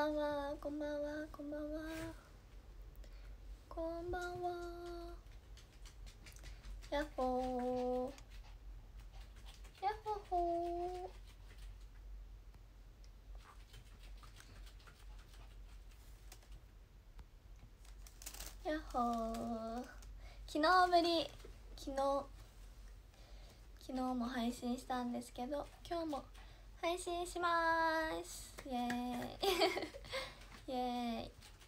ばんは、こんばんは、こんばんは、こんばんは。やっほー、やっほほー、やっほー。昨日ぶり、昨日も配信したんですけど、今日も配信しまーす。イエーイイエーイ。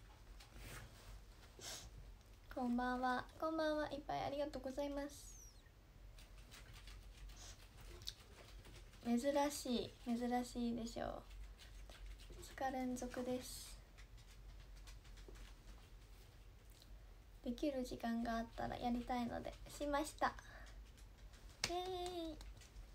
こんばんは、こんばんは。いっぱいありがとうございます。珍しいでしょう。2日連続です。できる時間があったらやりたいのでしました。イエーイ。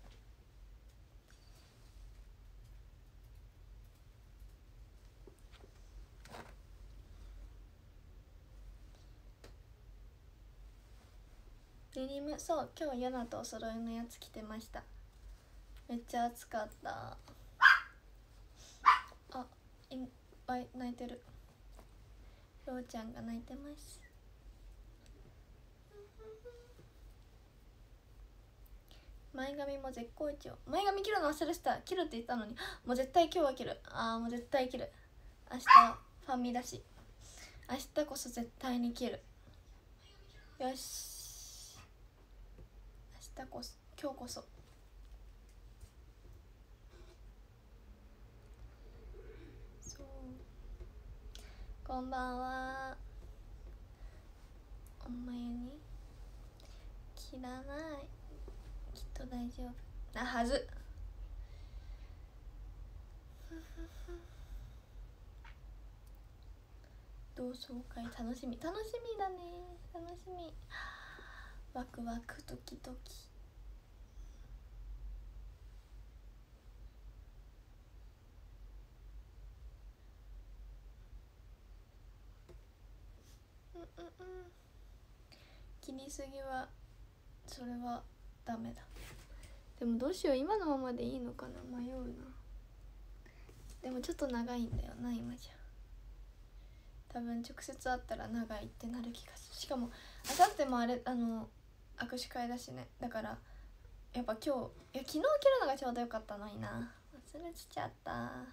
デニム、そう、今日ヤナとお揃いのやつ着てました。めっちゃ暑かった。あ、泣いてる。ろうちゃんが泣いてます。前髪も絶好調。前髪切るの忘れてた。切るって言ったのに、もう絶対今日は切る。もう絶対切る。明日ファミだし、明日こそ絶対に切る。よし、明日こそ、今日こそ。そう、こんばんは。お前に切らない、きっと大丈夫なはず。同窓会楽しみだね。楽しみ。ワクワクドキドキ。切りすぎはそれはダメだ。でもどうしよう、今のままでいいのかな、迷うな。でもちょっと長いんだよな今じゃ。多分直接会ったら長いってなる気がする。しかもあさっても握手会だしね。だからやっぱ今日、昨日切るのがちょうどよかったのにな。忘れちゃった。ま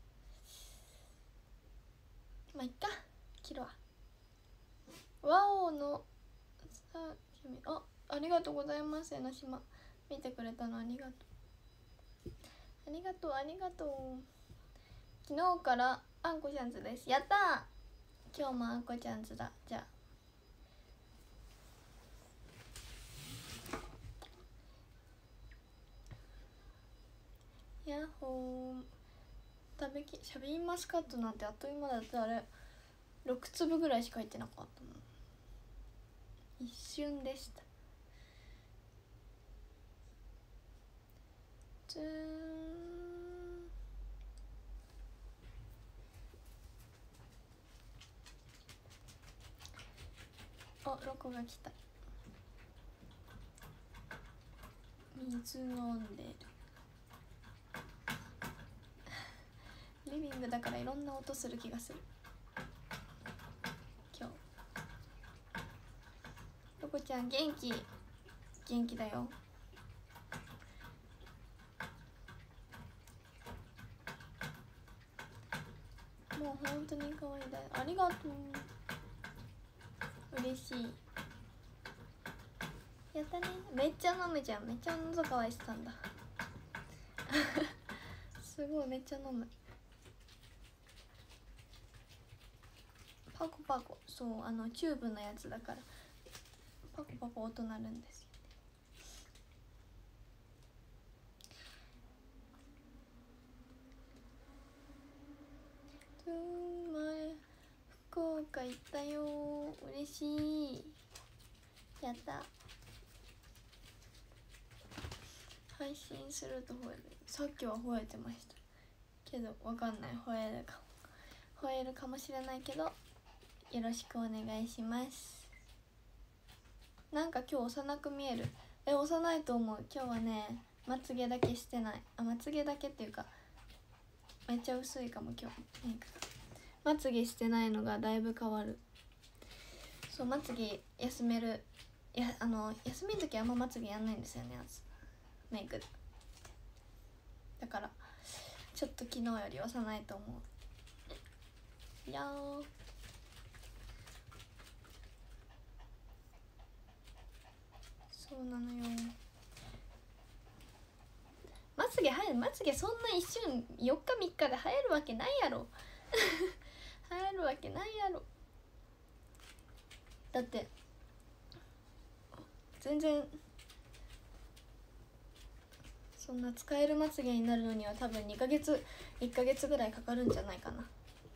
あいっか、切るわ。ワオのさあ、君、ありがとうございます。江ノ島見てくれたのありがとう。ありがとう、ありがとう。昨日からあんこちゃんズです。やったー。今日もあんこちゃんズだ。じゃあヤッホー。シャインマスカットなんてあっという間だって。あれ6粒ぐらいしか入ってなかったの。一瞬でした。ツーン。ロコが来た。水飲んでる。リビングだからいろんな音する気がする今日。ロコちゃん元気だよ。もう本当に可愛いだよ。ありがとう。嬉しい。やったね。めっちゃ飲むじゃん。めっちゃ喉乾いてたんだすごい、めっちゃ飲む。パコパコ。そう、チューブのやつだからパコパコ音鳴るんですよね。前福岡行ったよ。嬉しい。やった。配信すると吠える。さっきは吠えてましたけど、わかんない。吠えるかもしれないけど、よろしくお願いします。なんか今日幼く見える。幼いと思う。今日はね、まつげだけしてない。まつげだけっていうかめっちゃ薄いかも今日。メイクがまつげしてないのがだいぶ変わる。そう、まつげ休める、休みの時はあんままつげやんないんですよね、メイクで。だからちょっと昨日より幼いと思う。いやー、そうなのよ。まつげ生える、まつげそんな一瞬4日3日で生えるわけないやろ生えるわけないやろ。だって全然そんな使えるまつげになるのには多分2ヶ月1ヶ月ぐらいかかるんじゃないかな。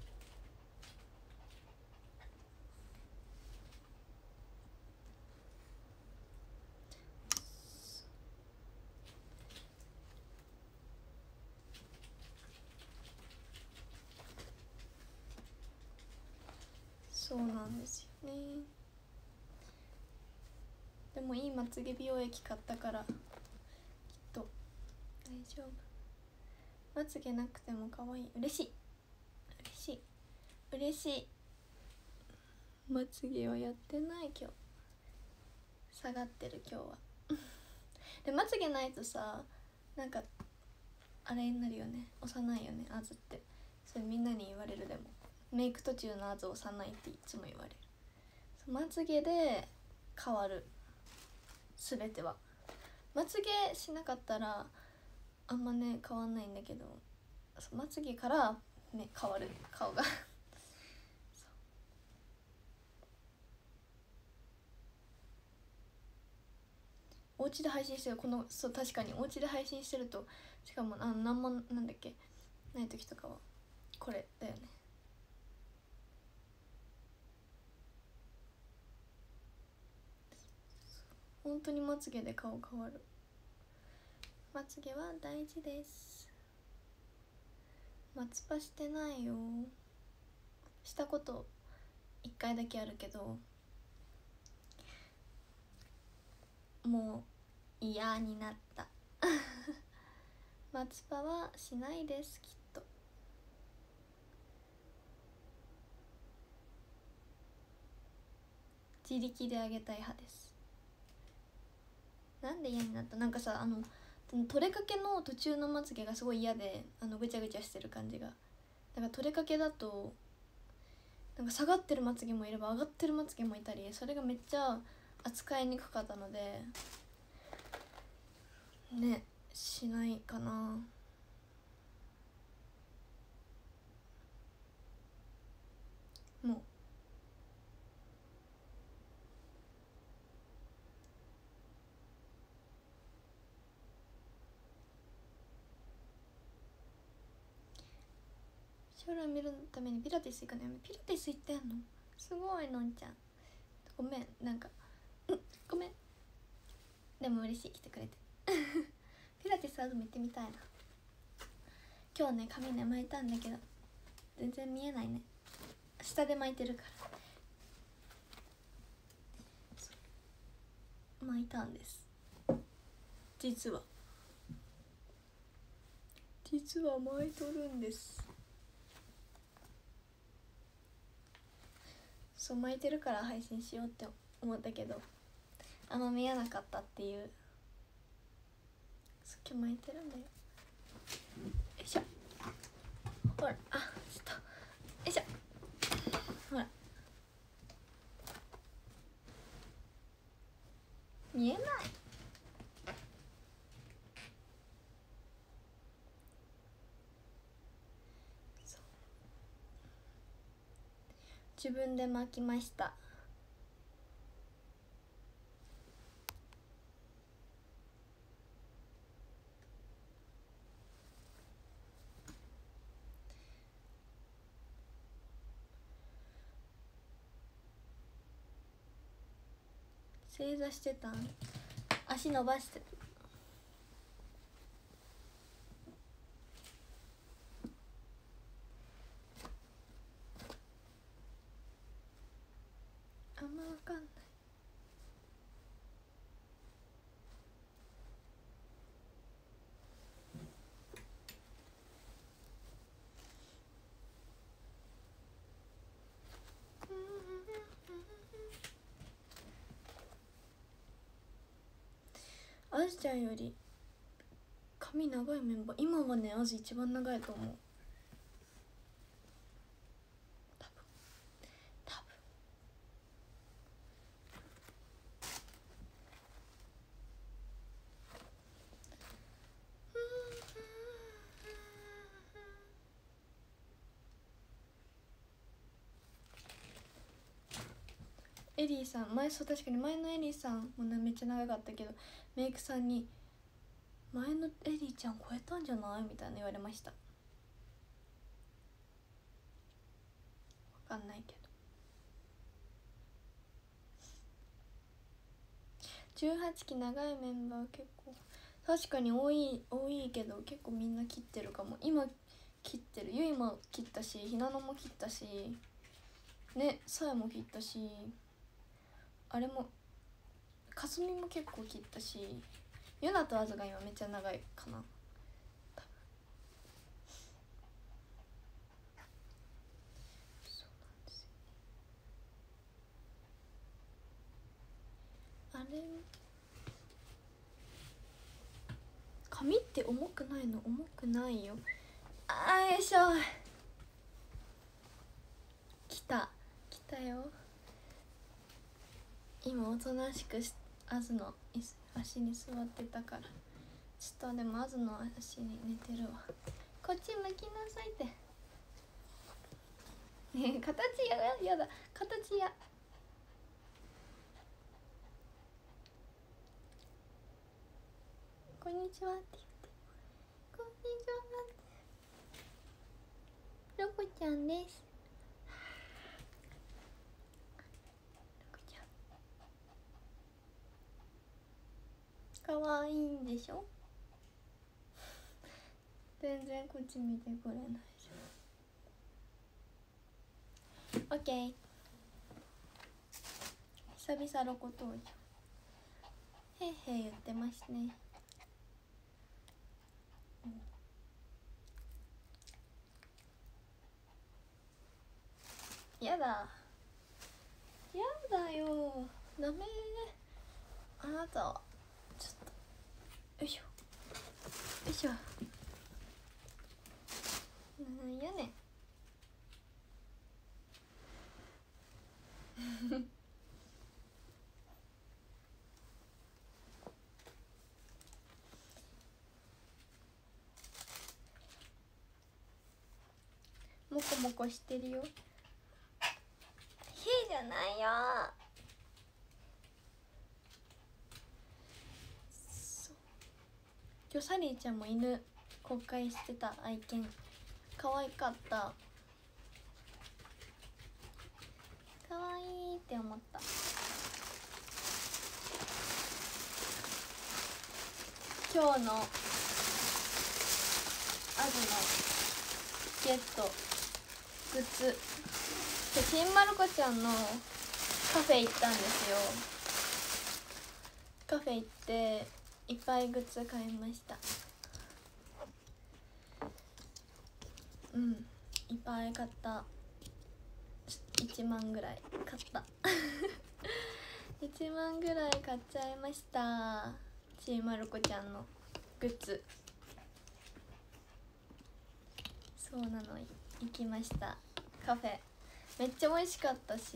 そうなんですよね。でもいいまつげ美容液買ったからきっと大丈夫。まつげなくても可愛い。嬉しい嬉しい嬉しい。まつげはやってない今日。下がってる今日はでまつげないとさ、なんかあれになるよね、幼いよね、あずって。それみんなに言われる。でもメイク途中のあず幼いっていつも言われる。まつげで変わる、すべては。まつげしなかったらあんまね変わんないんだけど、まつげからね変わる顔がお家で配信してるこの、そう、確かにお家で配信してると、しかもなんもなんだっけない時とかはこれだよね。本当にまつげで顔変わる。まつげは大事です。まつぱしてないよ。したこと1回だけあるけど、もう嫌になったまつぱはしないです、きっと。自力であげたい派です。なんで嫌になった？なんかさ、取れかけの途中のまつげがすごい嫌で、ぐちゃぐちゃしてる感じが。だから取れかけだとなんか下がってるまつげもいれば上がってるまつげもいたり、それがめっちゃ扱いにくかったのでね、しないかな。もう将来見るためにピラティス行くのよ。ピラティス行ってんの？すごいのんちゃん、ごめん、なんかごめん。でも嬉しい、来てくれてピラティスはでも行ってみたいな。今日ね髪ね巻いたんだけど全然見えないね、下で巻いてるから。巻いたんです、実は巻いとるんです。そう、巻いてるから配信しようって思ったけどあんま見えなかったっていう。今日巻いてるんだよ。よいしょ、ほら、あ、ちょっとよいしょ、ほら見えない。自分で巻きました。正座してたん？足伸ばしてる。あんま分かんない。 あずちゃんより髪長いメンバー、今はねあず一番長いと思う。多分エリーさん、そう確かに前のエリーさんもねめっちゃ長かったけど、メイクさんに前のエリーちゃん超えたんじゃないみたいな言われました。わかんないけど、18期長いメンバー結構確かに多いけど、結構みんな切ってるかも。今切ってる、ゆいも切ったし、ひなのも切ったしね、さやも切ったし、あれもかすみも結構切ったし、ゆなとあずが今めっちゃ長いかな。そうなんですよ。あれ髪って重くないの？重くないよ。よいしょ、来たよ。今おとなしくあずの足に座ってたから、ちょっとでもあずの足に寝てるわ。こっち向きなさいってねえ、形やだ、形や。こんにちはって言って、こんにちはって。ロコちゃんです。ロコちゃんかわいいんでしょ。全然こっち見てくれないじゃん。オッケー、久々ロコ登場。へいへい言ってますね。やだよ、ダメ。あなたはちょっとよいしょよいしょ。なんやねんもこもこしてるよ。へじゃないよ。今日サリーちゃんも犬公開してた。愛犬可愛かった。可愛いって思った。今日のアズのゲットグッズ、ちんまる子ちゃんのカフェ行ったんですよ。カフェ行っていっぱいグッズ買いました。いっぱい買った。1万ぐらい買った1万ぐらい買っちゃいました。ちーまる子ちゃんのグッズ。そうなの、行きました。カフェめっちゃ美味しかったし、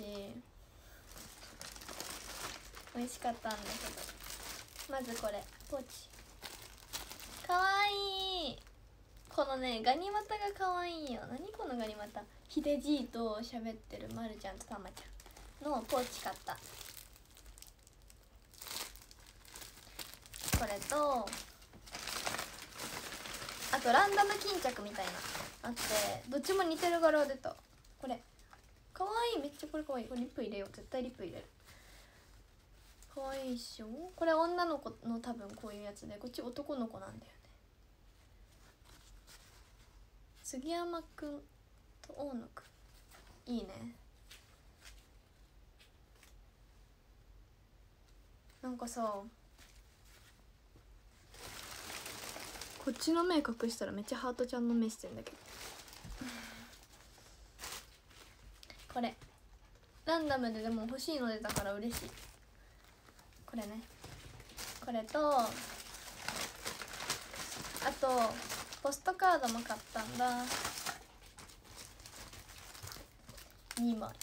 美味しかったんだけど、まずこれポーチかわいい。このねガニ股がかわいいよ。何このガニ股。ヒデじいと喋ってるまるちゃんとたまちゃんのポーチ買った。これとあとランダム巾着みたいなあって、どっちも似てる柄出た。これかわいい、めっちゃこれかわいい。これリップ入れよう、絶対リップ入れる。かわいいっしょ。これ女の子の多分こういうやつで、こっち男の子なんだよね。杉山くんと大野くんいいね。なんかさ、こっちの目隠したらめっちゃハートちゃんの目してんだけどこれランダムででも欲しいの出たから嬉しい。これね、これとあとポストカードも買ったんだ。2枚。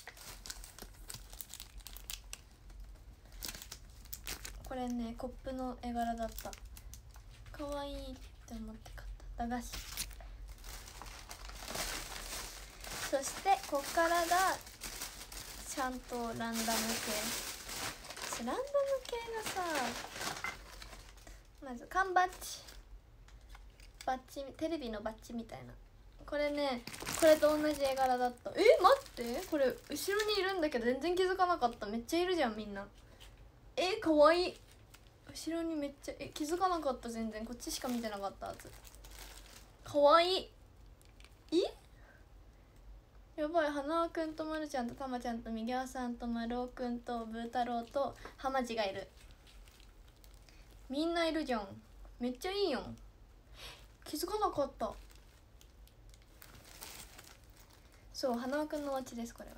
これねコップの絵柄だった。かわいいって思って買った駄菓子。そしてこっからがちゃんとランダム系。ランダム系がさ、まず缶バッジ、バッジ、テレビのバッジみたいな。これね、これと同じ絵柄だった。待って、これ後ろにいるんだけど全然気づかなかった。めっちゃいるじゃんみんな。かわいい。後ろにめっちゃ気づかなかった。全然こっちしか見てなかったはず。かわいい。やばい。花輪くんとまるちゃんとたまちゃんとみぎわさんとまるおくんとぶーたろうとはまじがいる。みんないるじゃん。めっちゃいいよ。気づかなかった。そう、花輪くんのお家ですこれは。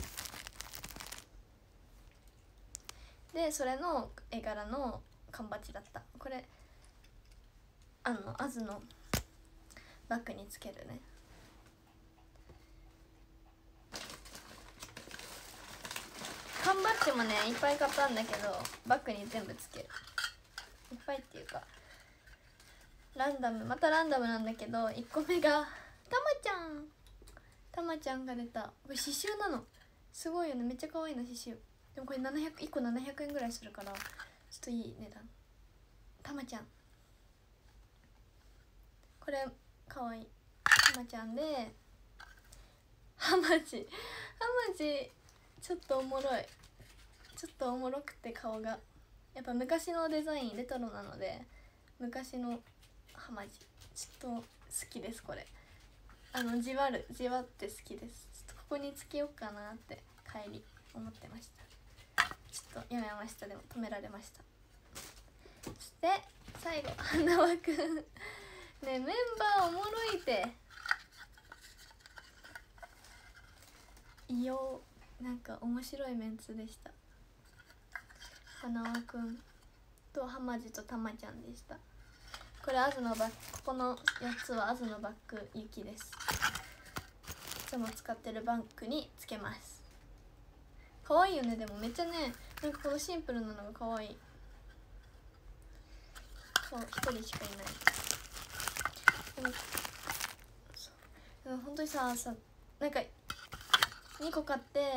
でそれの絵柄の缶バッジだった。これアズのバッグにつけるね。缶バッジもねいっぱい買ったんだけどバッグに全部つける。いっぱいっていうかランダム、またランダムなんだけど、1個目がたまちゃんが出た。これ刺繍なの。すごいよね。めっちゃ可愛いの刺繍。でもこれ1個700円ぐらいするからちょっといい値段。たまちゃんこれ可愛い。たまちゃんではまじちょっとおもろい。ちょっとおもろくて顔がやっぱ昔のデザインレトロなので昔のはまじちょっと好きです。これじわって好きです。ちょっとここにつけようかなって帰り思ってました。ちょっとやめました。でも止められました。そして最後花輪くんね、メンバーおもろいていよ。なんか面白いメンツでした。花輪くんとはまじとたまちゃんでした。これアズのバッグ、ここの4つはアズのバッグゆきです。いつも使ってるバッグにつけます。可愛いよね。でもめっちゃね、なんかこのシンプルなのが可愛い。そう、1人しかいない。でも本当にさなんか2個買って違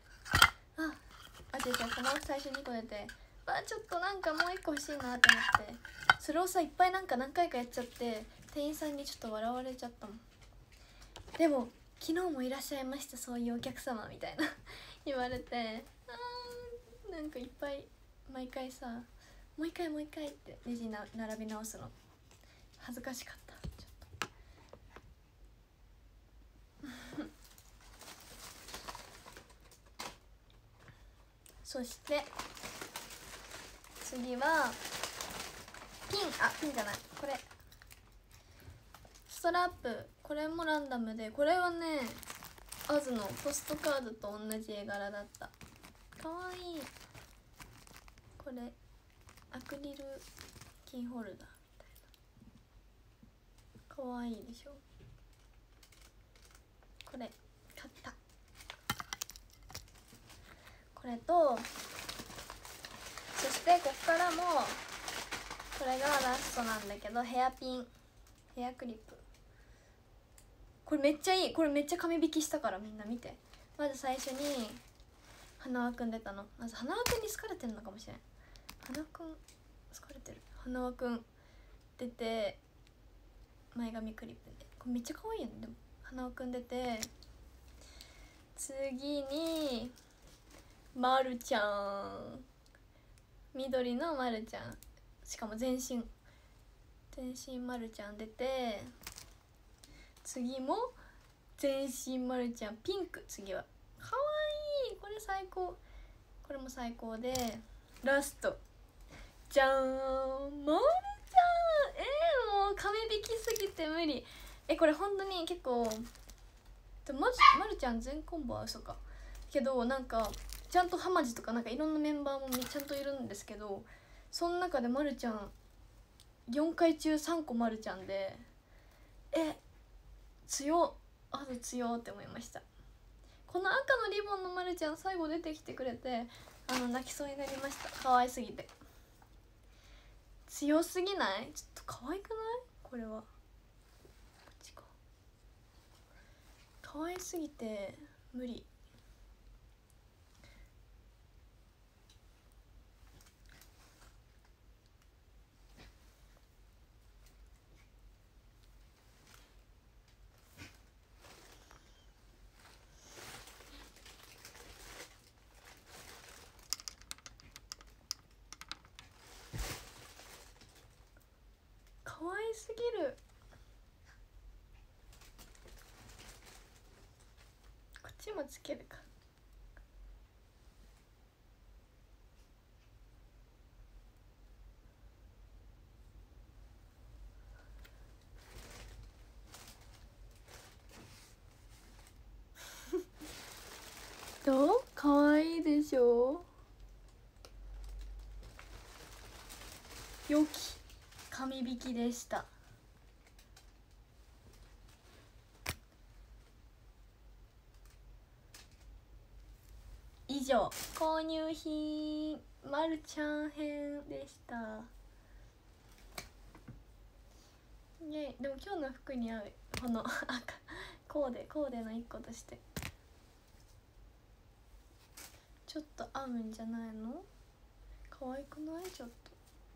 うこの最初2個出てちょっとなんかもう1個欲しいなって思ってそれをさいっぱいなんか何回かやっちゃって店員さんにちょっと笑われちゃったもん。でも昨日もいらっしゃいましたそういうお客様みたいな言われてなんかいっぱい毎回さもう一回ってレジ並び直すの恥ずかしかった。ちょっとそして次はピンじゃない、これストラップ。これもランダムで、これはねアズのポストカードと同じ絵柄だった。かわいい。これアクリルキーホルダーみたいな。かわいいでしょ。これ買った。これとそしてこっからもこれがラストなんだけど、ヘアピン、ヘアクリップ。これめっちゃいい。これめっちゃ紙引きしたからみんな見て。まず最初に花輪くん出たの。まず花輪くんに好かれてるのかもしれん。花輪くん好かれてる。花輪くん出て前髪クリップで、これめっちゃ可愛いよね。でも花輪くん出て、次にまるちゃん、緑のまるちゃん、しかも全身まるちゃん出て、次も全身まるちゃんピンク。次はかわいい。これ最高。これも最高で、ラストじゃーん、まるちゃん。もう紙引きすぎて無理。これ本当に結構まるちゃん全コンボは嘘かけど、なんかちゃんとはまじとかなんかいろんなメンバーもちゃんといるんですけど、その中でまるちゃん 4回中3個まるちゃんで、強って思いました。この赤のリボンのまるちゃん最後出てきてくれて泣きそうになりました。可愛すぎて。強すぎない？ちょっと可愛くない？これはこっちか。可愛すぎて無理。可愛すぎる。こっちもつけるか。どう？可愛いでしょ。良き紙引きでした。以上購入品まるちゃん編でした。でも今日の服に合うこの赤コーデの一個としてちょっと合うんじゃないの？可愛くない？ちょっと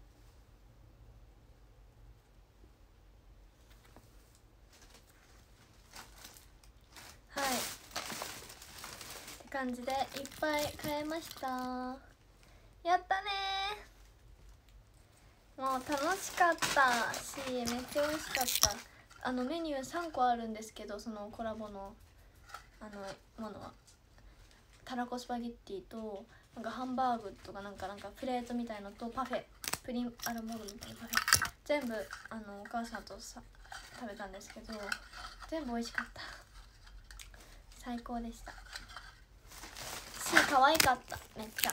はいって感じでいっぱい買えました。やったねー。もう楽しかったしめっちゃ美味しかった。メニュー3個あるんですけど、そのコラボのものはたらこスパゲッティとなんかハンバーグとかなんかプレートみたいのとパフェプリンアラモードみたいなパフェ全部お母さんと食べたんですけど全部美味しかった。最高でしたし可愛かった。めっちゃ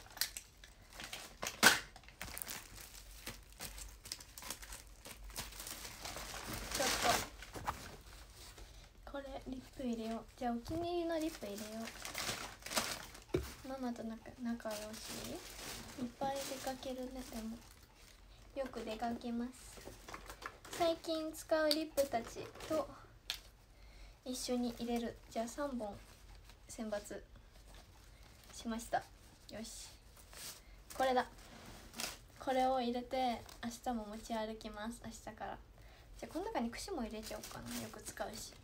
ちょっとこれリップ入れよう。じゃあお気に入りのリップ入れよう。ママと仲良しいっぱい出かけるね。でもよく出かけます。最近使うリップたちと一緒に入れる。じゃあ3本選抜しました。よしこれだ。これを入れて明日も持ち歩きます。明日から。じゃあこの中に櫛も入れちゃおうかな。よく使うし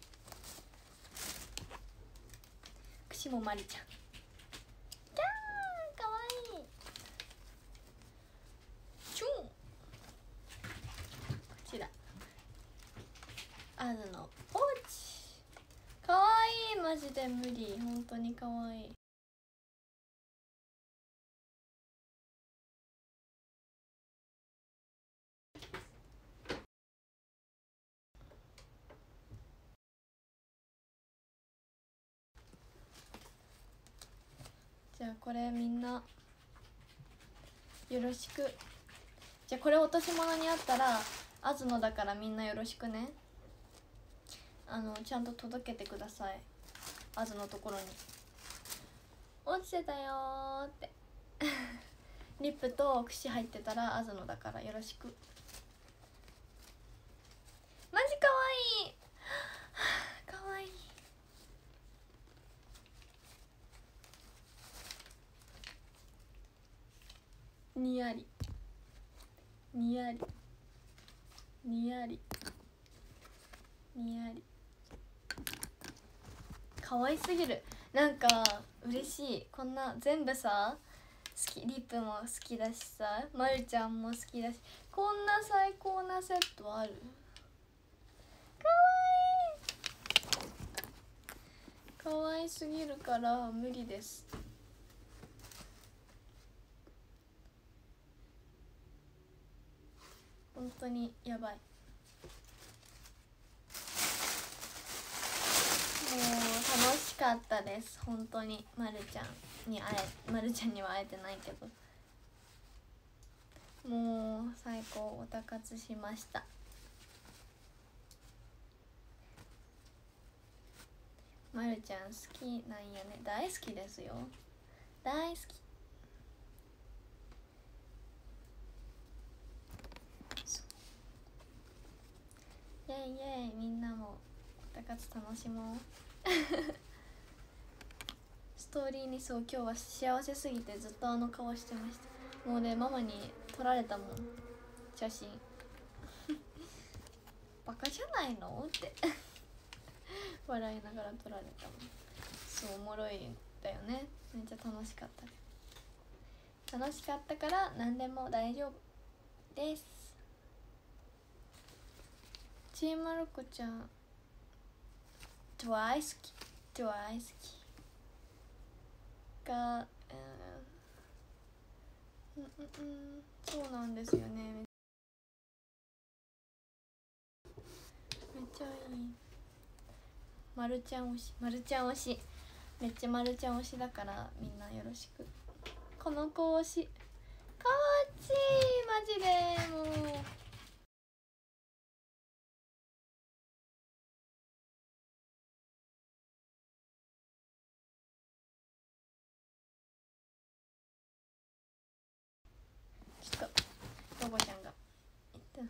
櫛もまりちゃん。キャーかわいい。チュンこちらアズのポーチかわいい。マジで無理。本当にかわいい。じゃあこれみんなよろしく。じゃあこれ落とし物にあったらアズのだからみんなよろしくね。ちゃんと届けてください。アズのところに落ちてたよーってリップと櫛入ってたらアズのだからよろしく。マジかわいいかわいい。にやりにやりにやりにやり可愛すぎる。なんか嬉しい。こんな全部さ好き。リップも好きだしさまるちゃんも好きだしこんな最高なセットある。かわいすぎるから無理です。本当にやばい。もう楽しかったです本当に。まるちゃんには会えてないけどもう最高、おたかつしました。まるちゃん好きなんやね。大好きですよ、大好き。イエイイエイ、みんなもおたかつ楽しもうストーリーに、そう今日は幸せすぎてずっとあの顔してました。もうね、ママに撮られたもん、写真バカじゃないのって笑いながら撮られたもん。そうおもろいんだよね、めっちゃ楽しかったです。楽しかったから何でも大丈夫です。ちーまる子ちゃん大好き、大好きが、そうなんですよね。めっちゃいい。まるちゃん推し、まるちゃん推し、めっちゃまるちゃん推しだからみんなよろしく。この子推しかわちい、マジでもう。ちょっとロボちゃんが言ったの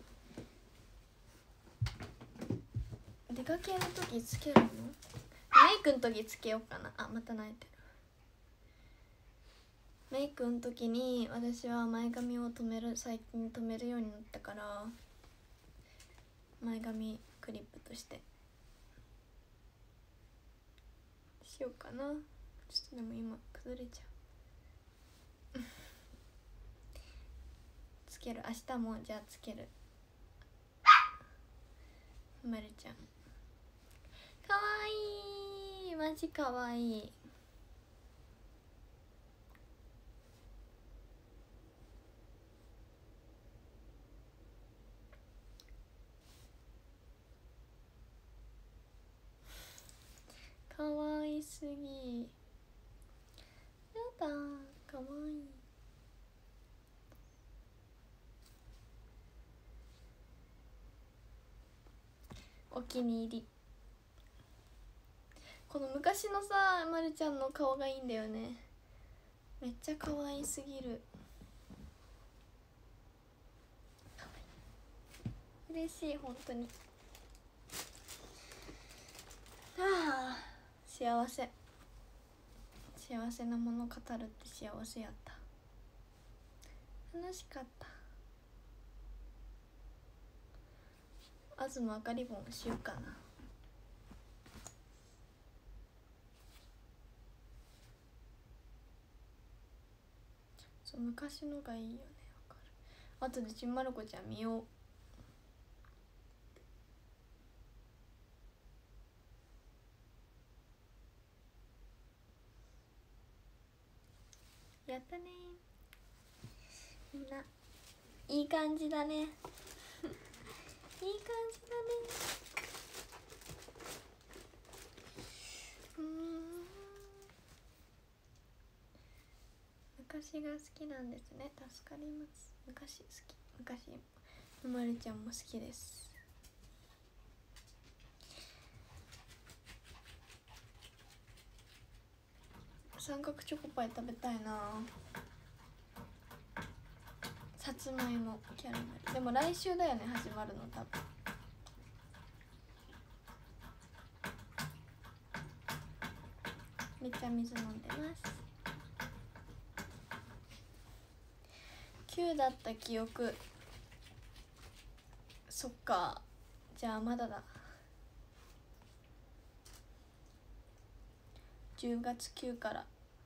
で、出かける時つけるの？メイクの時つけようかな。あ、また泣いてる。メイクの時に私は前髪を最近留めるようになったから、前髪クリップとしてしようかな。ちょっとでも今崩れちゃうつける、明日もじゃあつける。まるちゃんかわいい、マジかわいい。かわいすぎ、やだ、かわいい。お気に入り。この昔のさ、まるちゃんの顔がいいんだよね。めっちゃ可愛すぎる。嬉しい、本当に。ああ、幸せ。幸せなもの語るって幸せやった。楽しかった。東赤リボンしようかな。そう、昔のがいいよね。わかる。あとでちんまる子ちゃん見よう。やったね。みんないい感じだねいい感じだね。昔が好きなんですね。助かります。昔好き。昔のまるちゃんも好きです。三角チョコパイ食べたいな。さつまいもキャラメル。でも来週だよね、始まるの多分。めっちゃ水飲んでます。9だった記憶。そっか、じゃあまだだ。10月9から。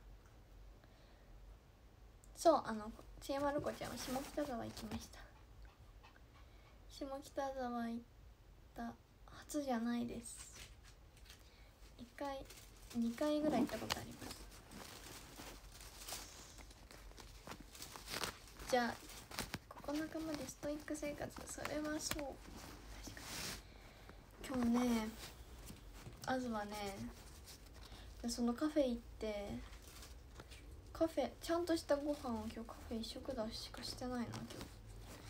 そう、ちえまる子ちゃんは下北沢行きました。下北沢行った初じゃないです。1回2回ぐらい行ったことあります。じゃあ9日までストイック生活、それはそう。確かに今日ね、東はね、そのカフェ行って、カフェちゃんとしたご飯を今日カフェ一食だしかしてないな今日。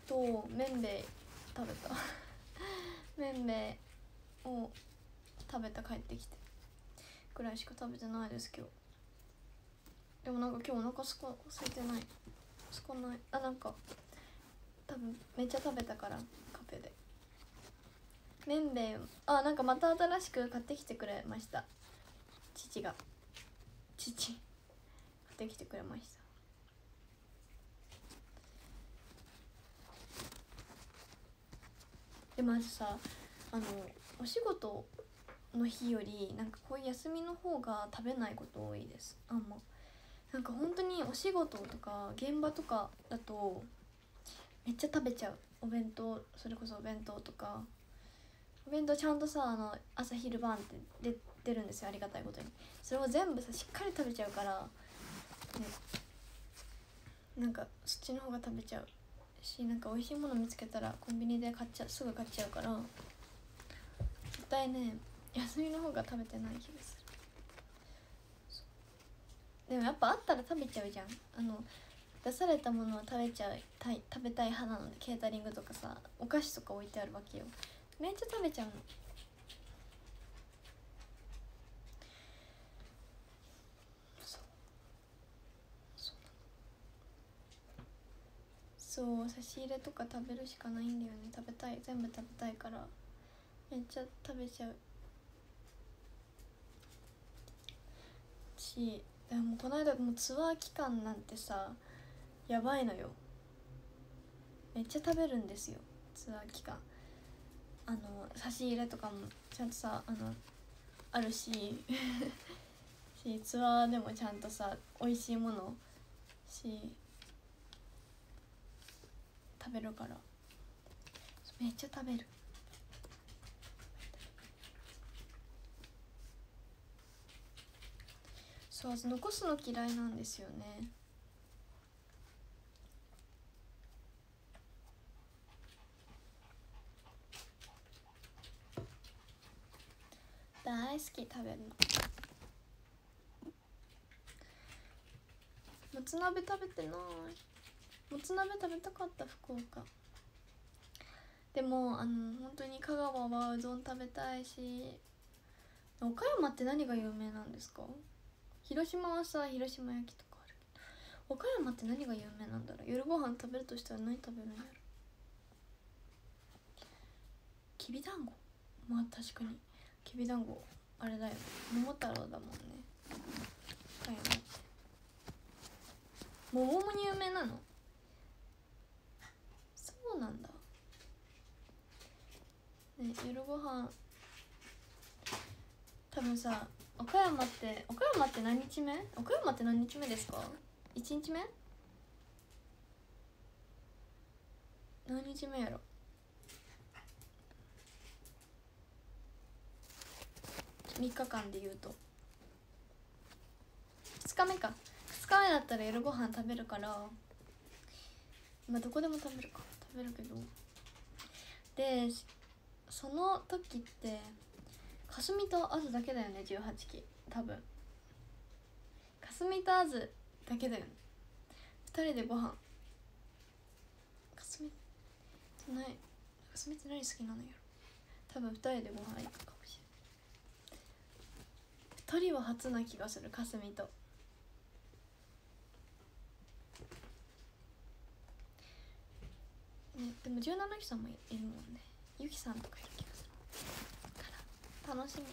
と麺べい食べた麺べいを食べた、帰ってきてぐらいしか食べてないです今日。でもなんか今日お腹空いてない、空かない。あ、なんか多分めっちゃ食べたからカフェで。麺べい、あ、なんかまた新しく買ってきてくれました。父買ってきてくれました。でまずさ、お仕事の日よりなんかこういう休みの方が食べないこと多いです。あんまなんか本当にお仕事とか現場とかだとめっちゃ食べちゃう。お弁当、それこそお弁当とか、お弁当ちゃんとさ朝昼晩って出るんですよ、ありがたいことに。それを全部さしっかり食べちゃうから、ね、なんかそっちの方が食べちゃうし、なんか美味しいもの見つけたらコンビニですぐ買っちゃうから、絶対ね休みの方が食べてない気がする。でもやっぱあったら食べちゃうじゃん。出されたものは食べたい派なので、ケータリングとかさお菓子とか置いてあるわけよ。めっちゃ食べちゃうの。そう差し入れとか食べるしかないんだよね。全部食べたいからめっちゃ食べちゃうし、でもこの間もうツアー期間なんてさやばいのよ。めっちゃ食べるんですよツアー期間。差し入れとかもちゃんとさあるしツアーでもちゃんとさ美味しいもの食べるからめっちゃ食べる。そう残すの嫌いなんですよね。大好き食べるの。もつ鍋食べてない。もつ鍋食べたかった。福岡でも本当に香川はうどん食べたいし。岡山って何が有名なんですか？広島はさ広島焼きとかあるけど、岡山って何が有名なんだろう。夜ご飯食べるとしたら何食べるんやろ。きびだんご、まあ確かにきびだんごあれだよね、桃太郎だもんね岡山って。桃も有名なの？そうなんだね。夜ご飯多分さ、岡山って何日目？岡山って何日目ですか？1日目？何日目やろ。3日間で言うと2日目か。2日目だったら夜ご飯食べるから、まあどこでも食べるけど、でその時ってかすみとあずだけだよね、18期多分。かすみとあずだけだよね。2人でご飯。かすみって何好きなのやろ。多分2人でご飯行くかもしれない。2人は初な気がする、かすみと。ね、でも17期さんもいるもんね。ゆきさんとかいる気がするから楽しみ。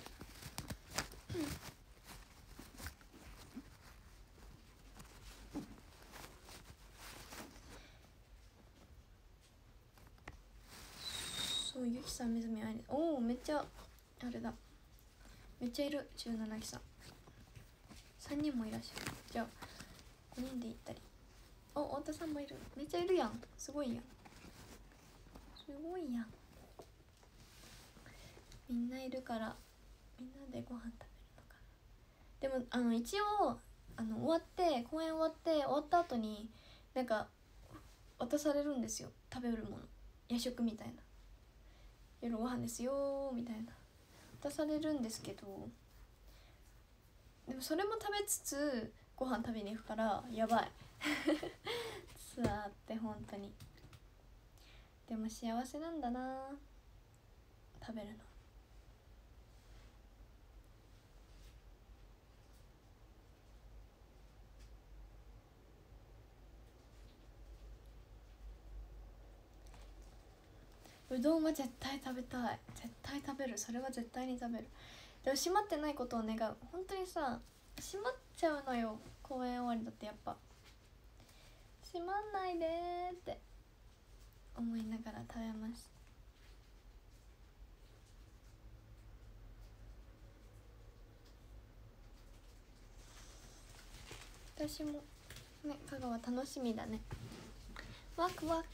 そうゆきさん、めずみあいり、おおめっちゃあれだ、めっちゃいる。17期さん3人もいらっしゃる。じゃあ5人で行ったり。太田さんもいる。めっちゃいるやん。すごいやん。みんないるからみんなでご飯食べるのかな。でも一応公演終わった後になんか渡されるんですよ、食べるもの。夜食みたいな、夜ご飯ですよみたいな渡されるんですけど、でもそれも食べつつご飯食べに行くからやばいツアーって本当にでも幸せなんだな食べるの。うどんは絶対食べたい。絶対食べる。それは絶対に食べる。でも閉まってないことを願う。本当にさ閉まっちゃうのよ、公演終わりだって。やっぱ閉まんないでーって思いながら食べます。私もね、香川楽しみだね。ワクワク。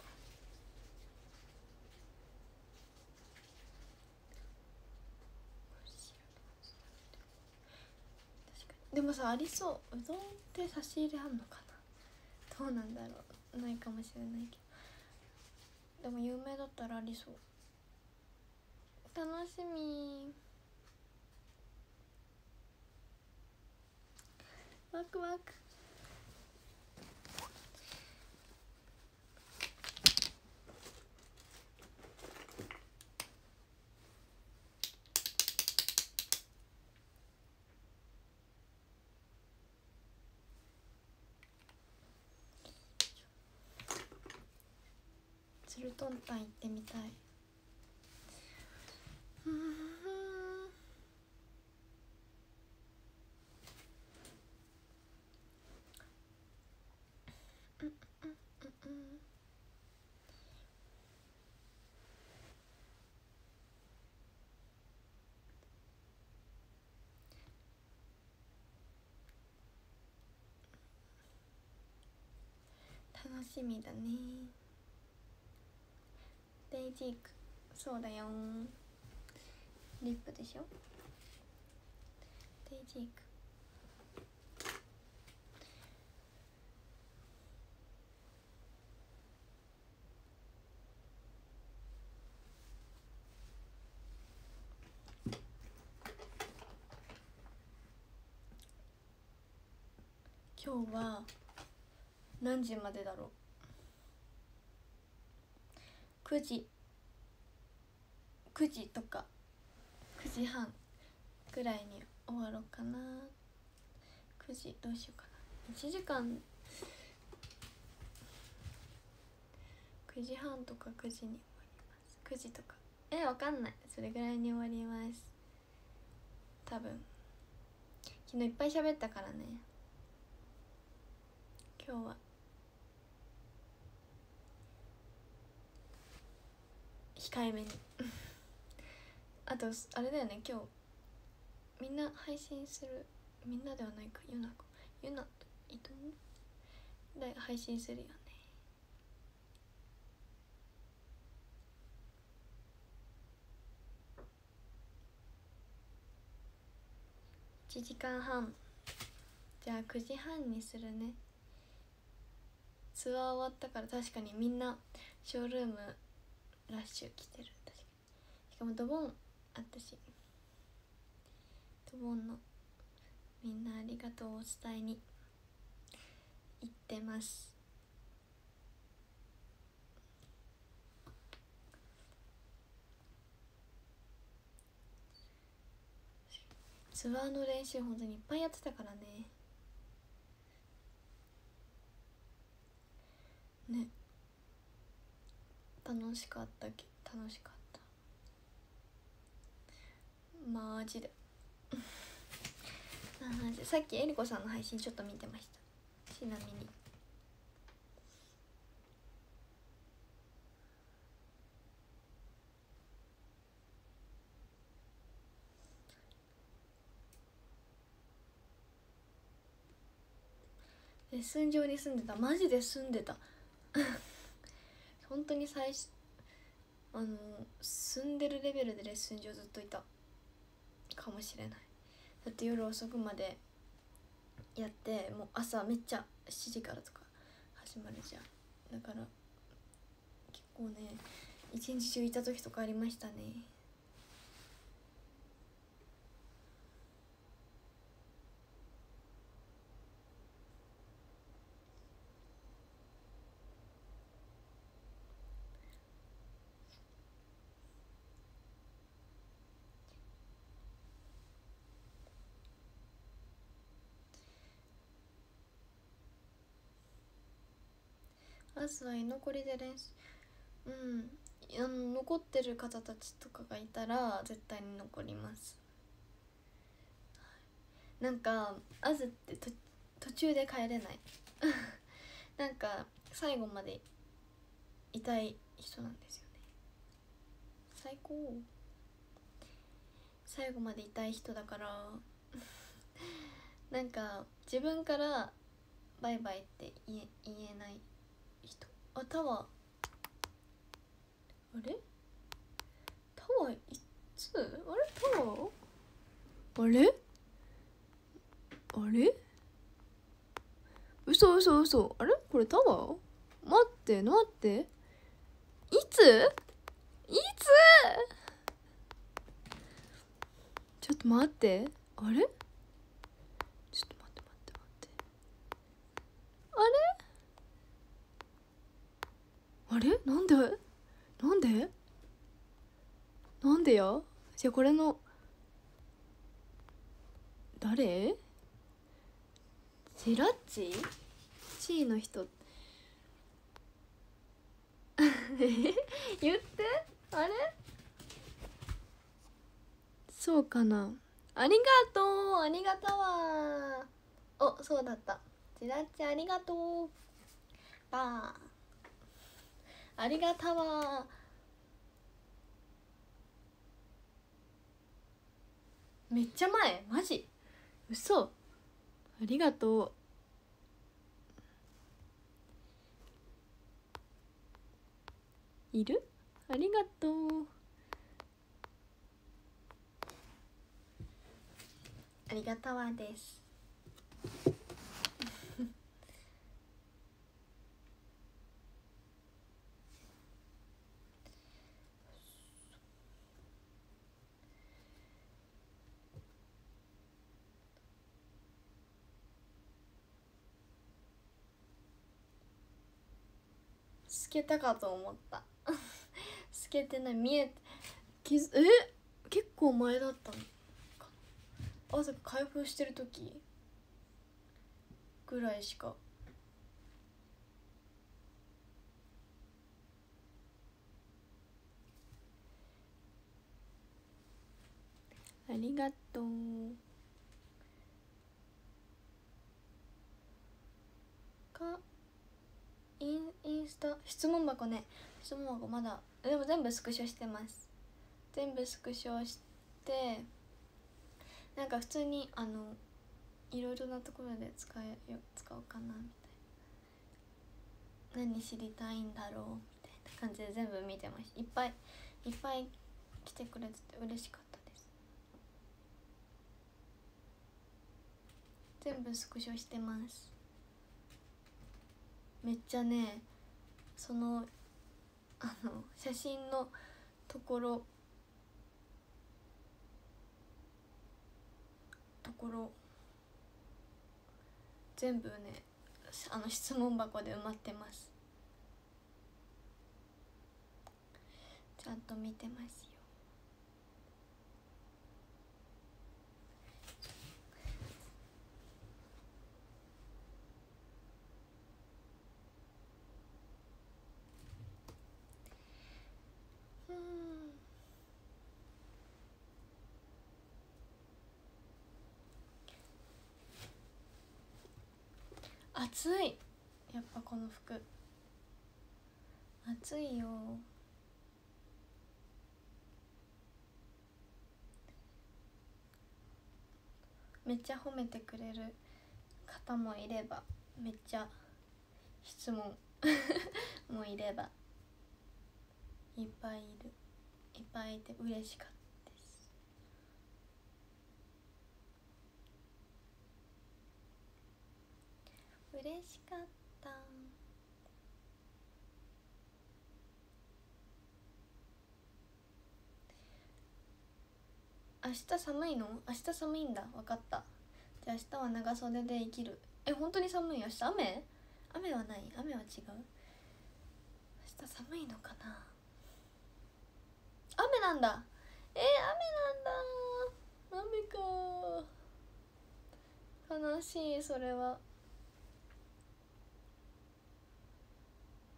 でもさ、ありそう。うどんって差し入れあんのかな。どうなんだろう。ないかもしれないけど、でも有名だったらありそう。楽しみ。ワクワク。チルトンタン行ってみたい。楽しみだね。デイジーク、そうだよー。リップでしょ。デイジーク。今日は何時までだろう。9時とか9時半ぐらいに終わろうかな。9時どうしようかな。1時間、9時半とか9時に終わります。9時とかわかんない。それぐらいに終わります。多分昨日いっぱい喋ったからね。今日は控えめにあとあれだよね、今日みんな配信する。みんなではないか、ゆなと伊藤で配信するよね。1時間半。じゃあ9時半にするね。ツアー終わったから確かにみんなショールームラッシュ来てる。確かに。しかもドボンあったし、ドボンのみんなありがとうをお伝えに行ってます。ツアーの練習本当にいっぱいやってたからね。ね、楽しかったマジでさっきえりこさんの配信ちょっと見てました。ちなみにレッスン場に住んでた。マジで住んでた本当に住んでるレベルでレッスン場ずっといたかもしれない。だって夜遅くまでやって、もう朝めっちゃ7時からとか始まるじゃん。だから結構ね、一日中いた時とかありましたね。 明日は居残りで練習、残ってる方たちとかがいたら絶対に残ります。なんかアズって途中で帰れないなんか最後までいたい人なんですよね。最高、最後までいたい人だからなんか自分からバイバイって言えない人。あ、タワー、あれタワーいつ、あれタワー、あれあれ、嘘嘘嘘、あれこれタワー、待って待って、いつちょっと待って、あれちょっと待ってあれなんでなんでや、じゃあこれの誰、ジラッチチーの人言って、あれそうかな、ありがとう、ありがとうわ、お、そうだった、ジラッチありがとうバー、ありがとうわ、めっちゃ前、マジ嘘、ありがとう、いる、ありがとう、ありがとうわです透けたかと思った透けてない、見えて、結構前だったのかな、朝開封してる時ぐらいしか。ありがとう。インスタ質問箱ね、質問箱まだ、でも全部スクショしてます。全部スクショして、なんか普通にいろいろなところで使おうかなみたいな、何知りたいんだろうみたいな感じで全部見てました。いっぱい来てくれてて嬉しかったです。全部スクショしてます。めっちゃね、その写真のところ全部ね、質問箱で埋まってます。ちゃんと見てますよ。暑い、やっぱこの服暑いよ。めっちゃ褒めてくれる方もいれば、めっちゃ質問もいれば、いっぱいいて嬉しかったです。嬉しかった。明日寒いの？明日寒いんだ、分かった。じゃあ明日は長袖で生きる。本当に寒い？明日雨はない？雨は違う？明日寒いのかな。雨なんだ。雨なんだ。雨か。悲しい、それは。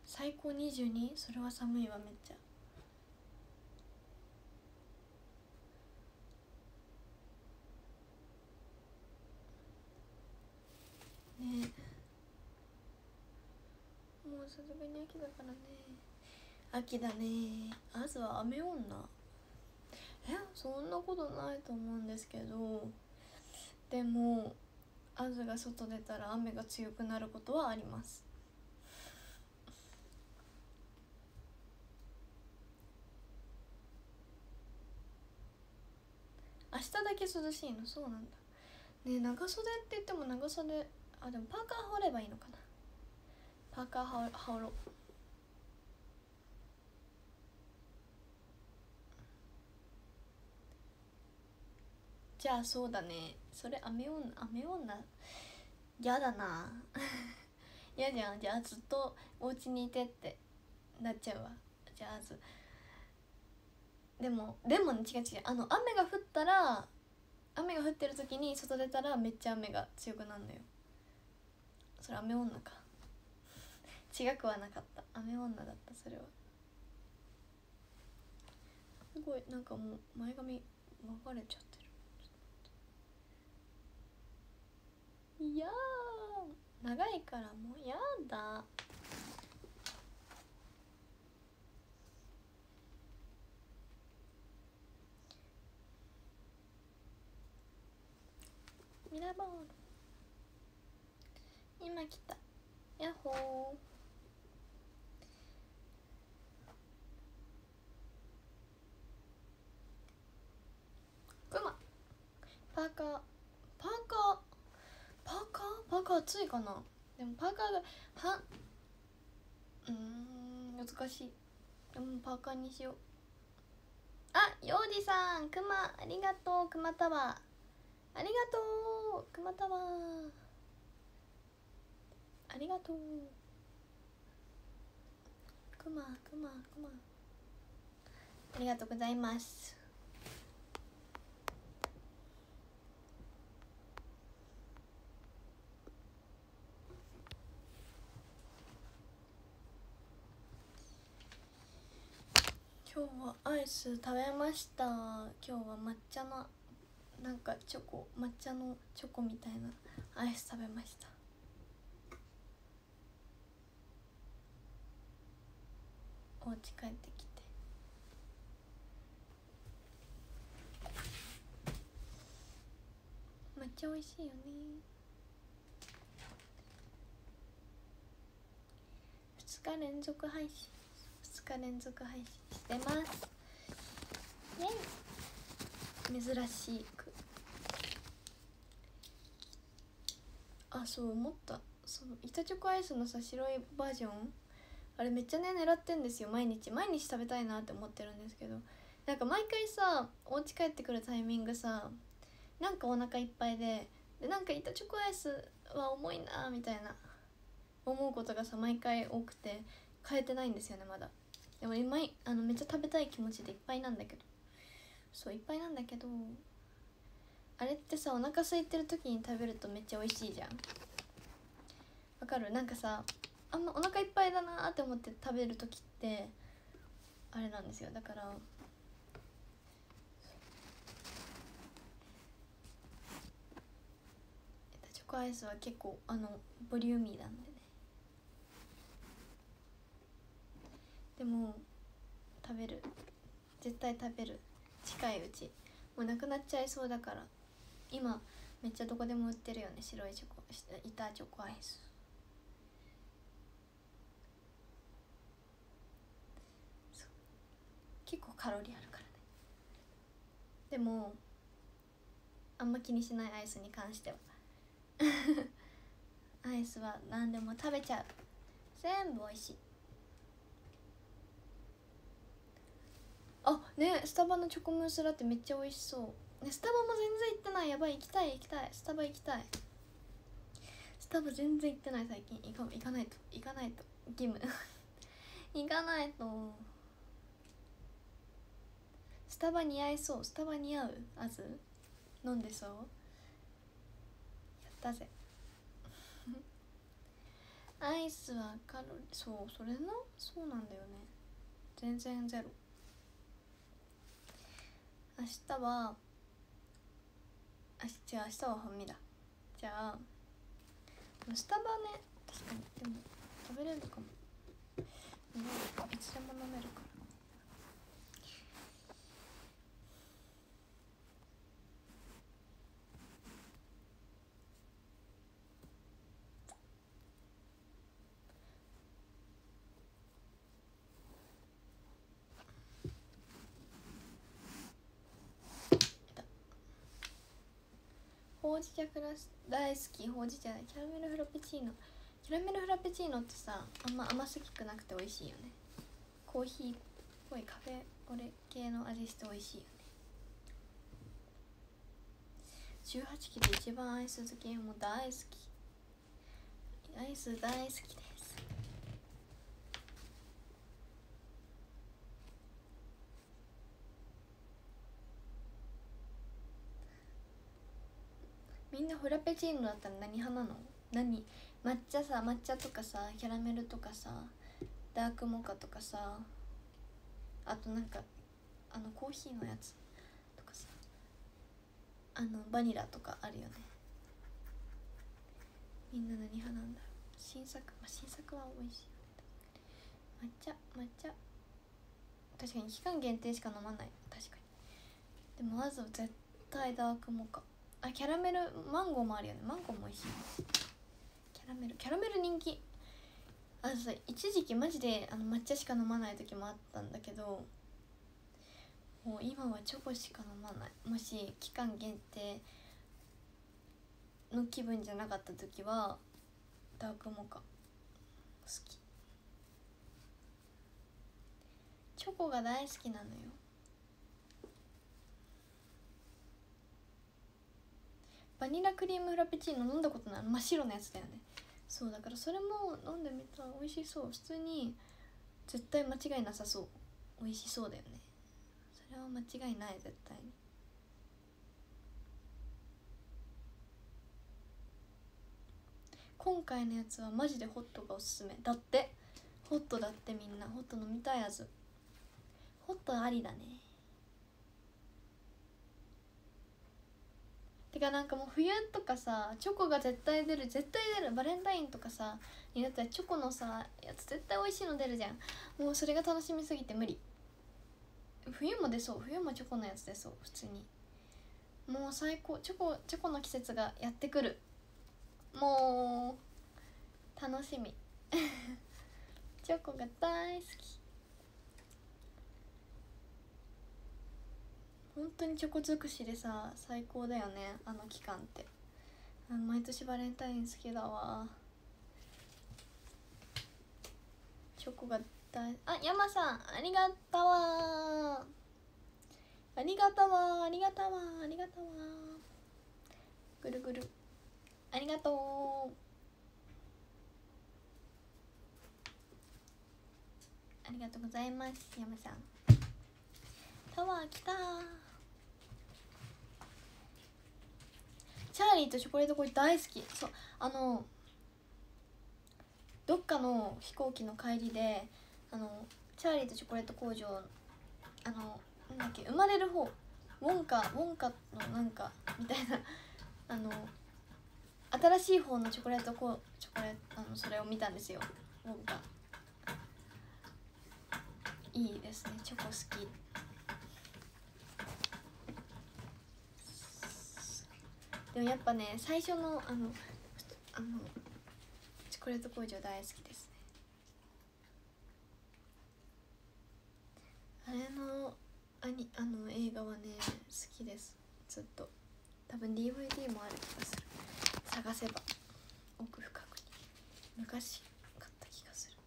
最高22？それは寒いわめっちゃ。ねえ、もうさすがに秋だからね。秋だね。あずは雨女？そんなことないと思うんですけど、でもあずが外出たら雨が強くなることはあります。明日だけ涼しいの？そうなんだね。長袖って言っても長袖、でもパーカー羽織ればいいのかな。パーカー羽織ろう。じゃあそうだね、それ雨女やだなやじゃん。じゃあずっとお家にいてってなっちゃうわ。じゃあでもね、違う雨が降ったら、雨が降ってる時に外出たらめっちゃ雨が強くなるのよ。それ雨女か違くはなかった、雨女だった。それはすごい、なんかもう前髪分かれちゃってる。いやー長いからもうやだ。ミラーボール今来た。ヤッホー。クマパーカー暑いかな。でもパーカーが難しい。でもパーカーにしよう。あ、ヨージさん、クマありがとう。クマタワーありがとう。クマタワーありがとう。クマありがとうございます。今日はアイス食べました。今日は抹茶のなんか抹茶のチョコみたいなアイス食べました。お家帰ってきて抹茶美味しいよね。2日連続配信してます。イエイ。珍しく。そう思った。その板チョコアイスのさ、白いバージョン、あれめっちゃね狙ってんですよ。毎日食べたいなって思ってるんですけど、なんか毎回さ、お家帰ってくるタイミングさ、なんかお腹いっぱいでなんか板チョコアイスは重いなみたいな思うことがさ毎回多くて、変えてないんですよねまだ。でも今めっちゃ食べたい気持ちでいっぱいなんだけど、あれってさ、お腹空いてる時に食べるとめっちゃ美味しいじゃん。わかる？なんかさ、お腹いっぱいだなって思って食べる時ってあれなんですよ。だからチョコアイスは結構ボリューミーなんでね。でも絶対食べる。近いうち。もうなくなっちゃいそうだから。今めっちゃどこでも売ってるよね、白い板チョコアイス。結構カロリーあるからね。でもあんま気にしないアイスに関してはアイスは何でも食べちゃう。全部美味しい。ね、スタバのチョコムースラってめっちゃ美味しそうね。スタバも全然行ってない。やばい、行きたい。スタバ行きたい。スタバ全然行ってない最近。行かないと義務行かないと。スタバ似合いそう。スタバ似合う？あず飲んでそう。やったぜアイスはカロリー、そうそれな、そうなんだよね、全然ゼロ。明日は違う、明日はファミだ。じゃあスタバね、確かにでも食べれるかも。いつでも飲めるから。ほうじ茶クラス大好き。ほうじ茶、キャラメルフラペチーノ。キャラメルフラペチーノってさ、あんま甘すぎくなくて美味しいよね。コーヒーっぽいカフェオレ系の味して美味しいよね。18期で一番アイス好き、もう大好き。アイス大好きです。みんなフラペチーノだったら何派なの？何？抹茶とかさ、キャラメルとかさ、ダークモカとかさ、あとなんかコーヒーのやつとかさ、バニラとかあるよね。みんな何派なんだろう。新作は美味しい。抹茶確かに期間限定しか飲まない。確かに。でもまず絶対ダークモカ。キャラメルマンゴーもあるよね。マンゴーも美味しい。キャラメル人気。さ、一時期マジで抹茶しか飲まない時もあったんだけど、もう今はチョコしか飲まない。もし期間限定の気分じゃなかった時はダークモカ好き。チョコが大好きなのよ。バニラクリームフラペチーノ飲んだことない。真っ白なやつだよね。そうだからそれも飲んでみたら美味しそう。普通に絶対間違いなさそう。美味しそうだよね。それは間違いない、絶対に。今回のやつはマジでホットがおすすめだって。ホットだって。みんなホット飲みたいやつ。ホットありだね。てかなんかもう冬とかさ、チョコが絶対出る。バレンタインとかさになったらチョコのさやつ絶対美味しいの出るじゃん。もうそれが楽しみすぎて無理。冬も出そう。冬もチョコのやつ出そう。普通にもう最高。チョコの季節がやってくる。もう楽しみチョコが大好き。本当にチョコ尽くしでさ、最高だよね、期間って。毎年バレンタイン好きだわ。チョコが山さんありがたわ。ぐるぐるありがとう。ありがとうございます。山さんタワー来た。チャーリーとチョコレートこれ大好き。そう、どっかの飛行機の帰りでチャーリーとチョコレート工場なんだっけ、生まれる方ウォンカのなんかみたいな新しい方のチョコレートそれを見たんですよ。ウォンカいいですね。チョコ好き。でもやっぱね、最初のチョコレート工場大好きですね。あれの映画はね好きです。ずっと。多分 DVD もある気がする。探せば奥深くに。昔買った気がする。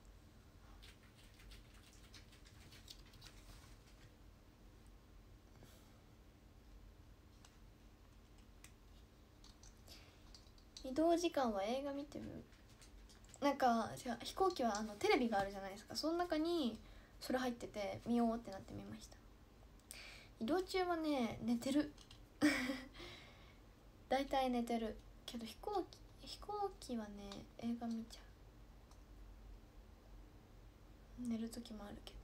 移動時間は映画見てる。なんか飛行機はテレビがあるじゃないですか。その中にそれ入ってて見ようってなって見ました。移動中はね寝てるだいたい寝てるけど飛行機はね映画見ちゃう。 寝る時もあるけど、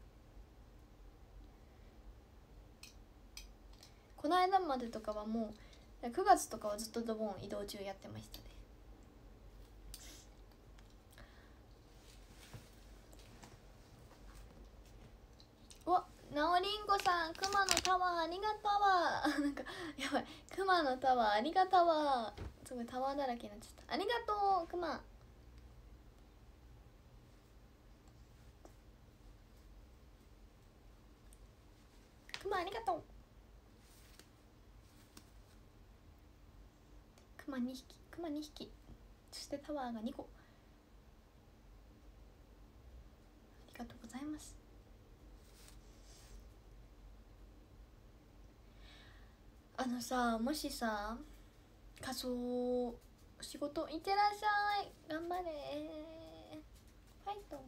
この間までとかはもう9月とかはずっとドボン移動中やってましたね。うわ、なおりんごさん、くまのタワーありがたわなんかやばい、くまのタワーありがたわ、すごいタワーだらけになっちゃった。ありがとうくま。くまありがとう。くま2匹、くま2匹、そしてタワーが2個。ありがとうございます。あのさ、もしさ仮装仕事いってらっしゃい、頑張れファイト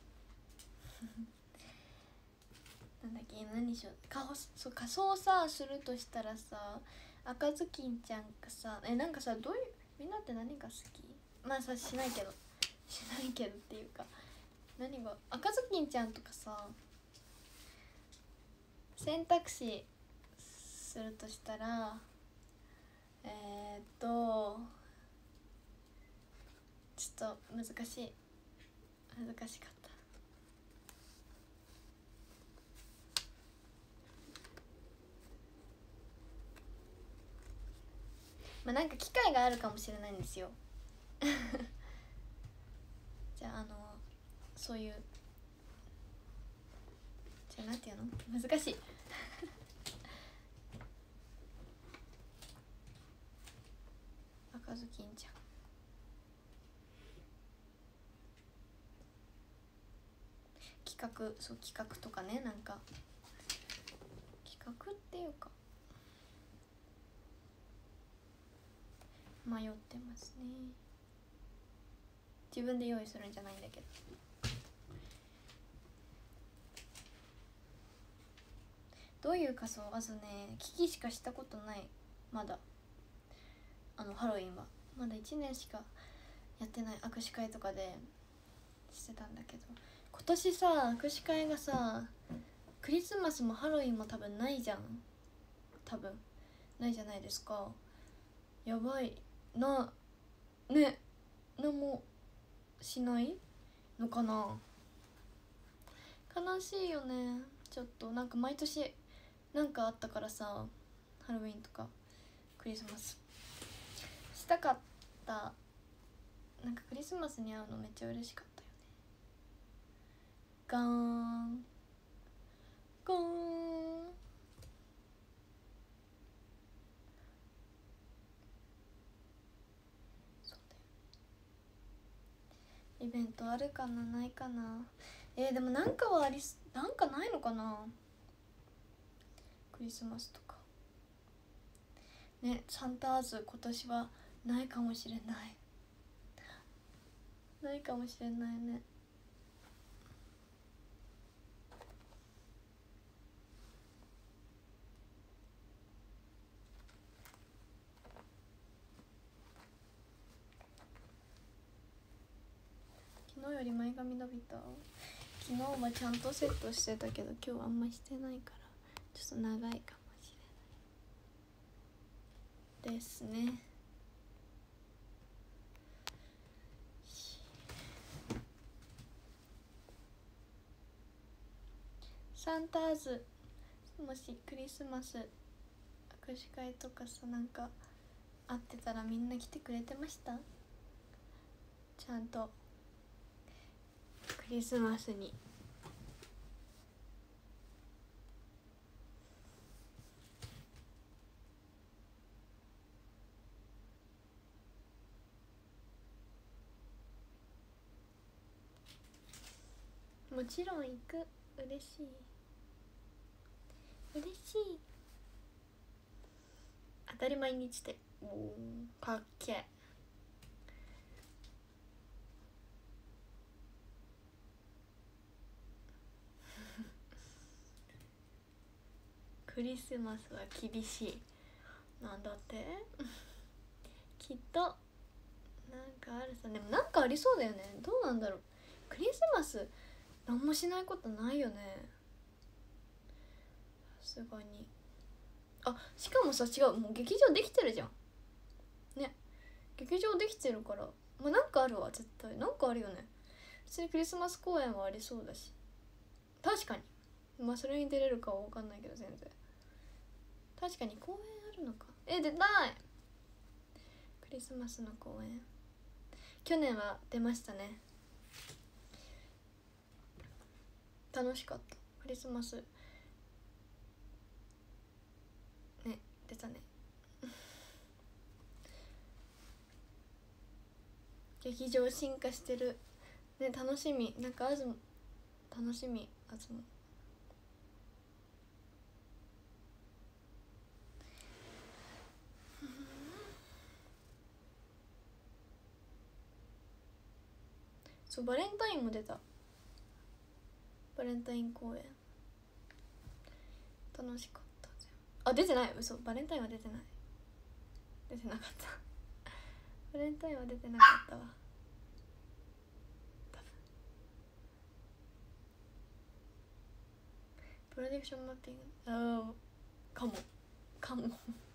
なんだっけ、何しよう、そう仮装さするとしたらさ、赤ずきんちゃんがさ、なんかさ、どういう、みんなって何が好き？まあさ、しないけどっていうか、何が赤ずきんちゃんとかさ、選択肢するとしたらちょっと難しかった。まあなんか機会があるかもしれないんですよじゃあそういう、じゃあなんていうの、難しい赤ずきんちゃん、企画とかね、なんか企画っていうか迷ってますね。自分で用意するんじゃないんだけど。どういう仮装、あとね、キキしかしたことない、まだハロウィンはまだ1年しかやってない。握手会とかでしてたんだけど、今年さ握手会がさ、クリスマスもハロウィンも多分ないじゃん、多分ないじゃないですか。やばいな、ね、何もしないのかな。悲しいよね。ちょっとなんか毎年なんかあったからさ、ハロウィンとかクリスマスしたかった。なんかクリスマスに会うのめっちゃ嬉しかったよね。ガーンゴーン。そうだよ、イベントあるかな、ないかな。でもなんかはあり、なんかないのかな、クリスマスとかね。サンターズ今年はないかもしれない、ないかもしれないね。昨日より前髪伸びた。昨日はちゃんとセットしてたけど今日はあんましてないからちょっと長いかもしれないですね。サンターズもしクリスマス握手会とかさ、なんか会ってたらみんな来てくれてました？ちゃんとクリスマスに。もちろん行く、嬉しい嬉しい、当たり前にして、おーかっけえ。クリスマスは厳しい、なんだってきっとなんかあるさ。でもなんかありそうだよね。どうなんだろう、クリスマス何もしないことないよね、さすがに。あ、しかもさ、違う、もう劇場できてるじゃんね。劇場できてるから、まあなんかあるわ、絶対なんかあるよね。普通にクリスマス公演はありそうだし、確かに。まあそれに出れるかは分かんないけど、全然確かに公演あるのか。出たい、クリスマスの公演。去年は出ましたね。楽しかった。クリスマスね、出たね劇場進化してるね、楽しみ。なんかあずも楽しみ、あずも。そう、バレンタインも出た。バレンタイン公演楽しかった。あ、出てない、嘘、バレンタインは出てない、出てなかったバレンタインは出てなかったわ、多分。プロジェクションマッピング、ああ、かも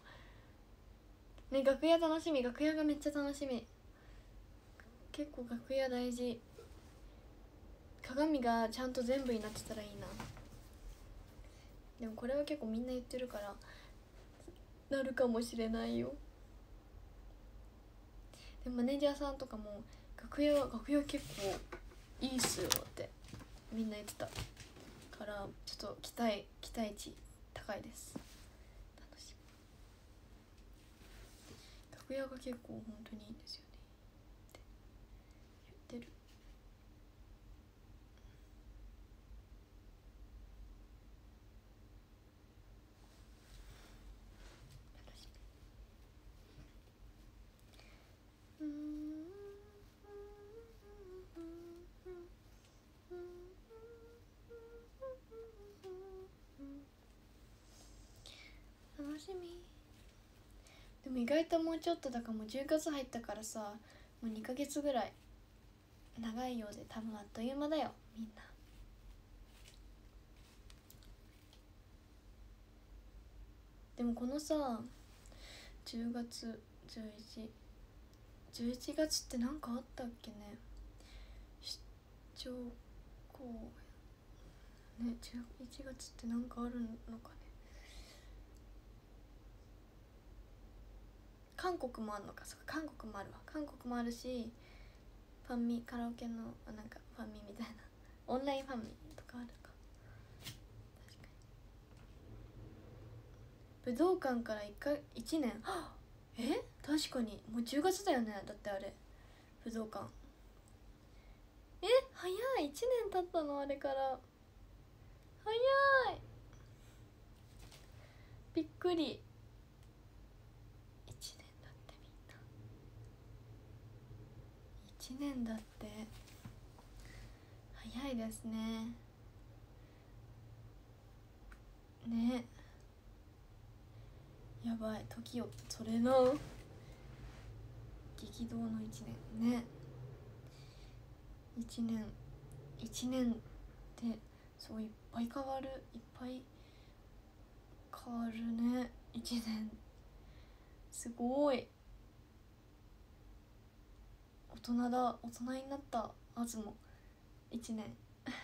ね、楽屋楽しみ、楽屋がめっちゃ楽しみ。結構楽屋大事。鏡がちゃんと全部になってたらいいな。でもこれは結構みんな言ってるからなるかもしれないよ。でマネージャーさんとかも楽屋結構いいっすよってみんな言ってたからちょっと期待値高いです。楽しみ。楽屋が結構本当にいいんですよねって言ってる。楽しみ。楽しみ。でも意外ともうちょっとだからもう10月入ったからさ、もう2ヶ月ぐらい長いようで多分あっという間だよみんな。でもこのさ10月11月って何かあったっけね。出張公演ね、11月って何かあるのかね。韓国もあるのか。そっか、韓国もあるわ。韓国もあるし、ファンミカラオケのなんかファンミみたいなオンラインファンミとかあるか。確かに武道館から1年確かにもう10月だよね。だってあれ武道館早い。1年経ったのあれから。早い、びっくり。1年だってみんな。1年だって。早いですね。ね、やばい。時をそれの激動の1年ね。1年ってそういっぱい変わる。いっぱい変わるね。1年すごい。大人になったあずも。1年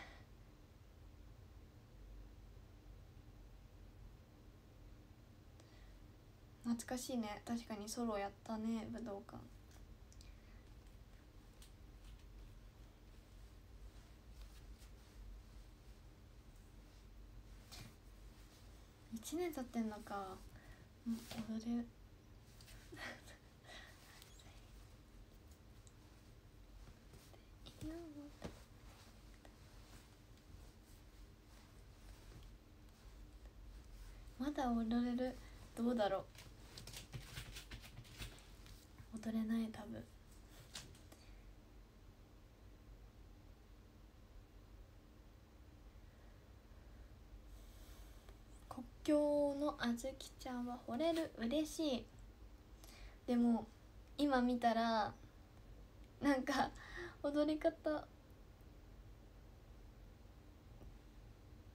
懐かしいね。確かにソロやったね、武道館。1年経ってんのか。踊れまだ踊れる。どうだろう。踊れない、多分。国境のあずきちゃんは惚れる。嬉しい。でも今見たらなんか踊り方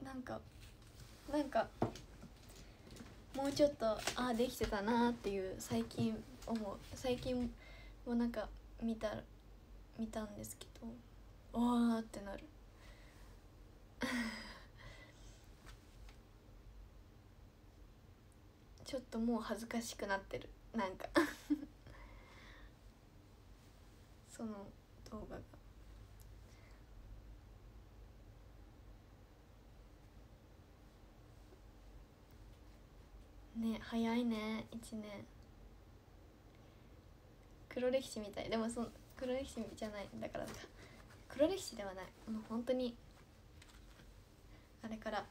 なんかもうちょっとできてたなっていう最近もなんか見たんですけど、わーってなるちょっともう恥ずかしくなってる、なんかその動画がね。早いね、1年。黒歴史みたい。でも黒歴史じゃない、だから黒歴史ではない、もう本当にあれから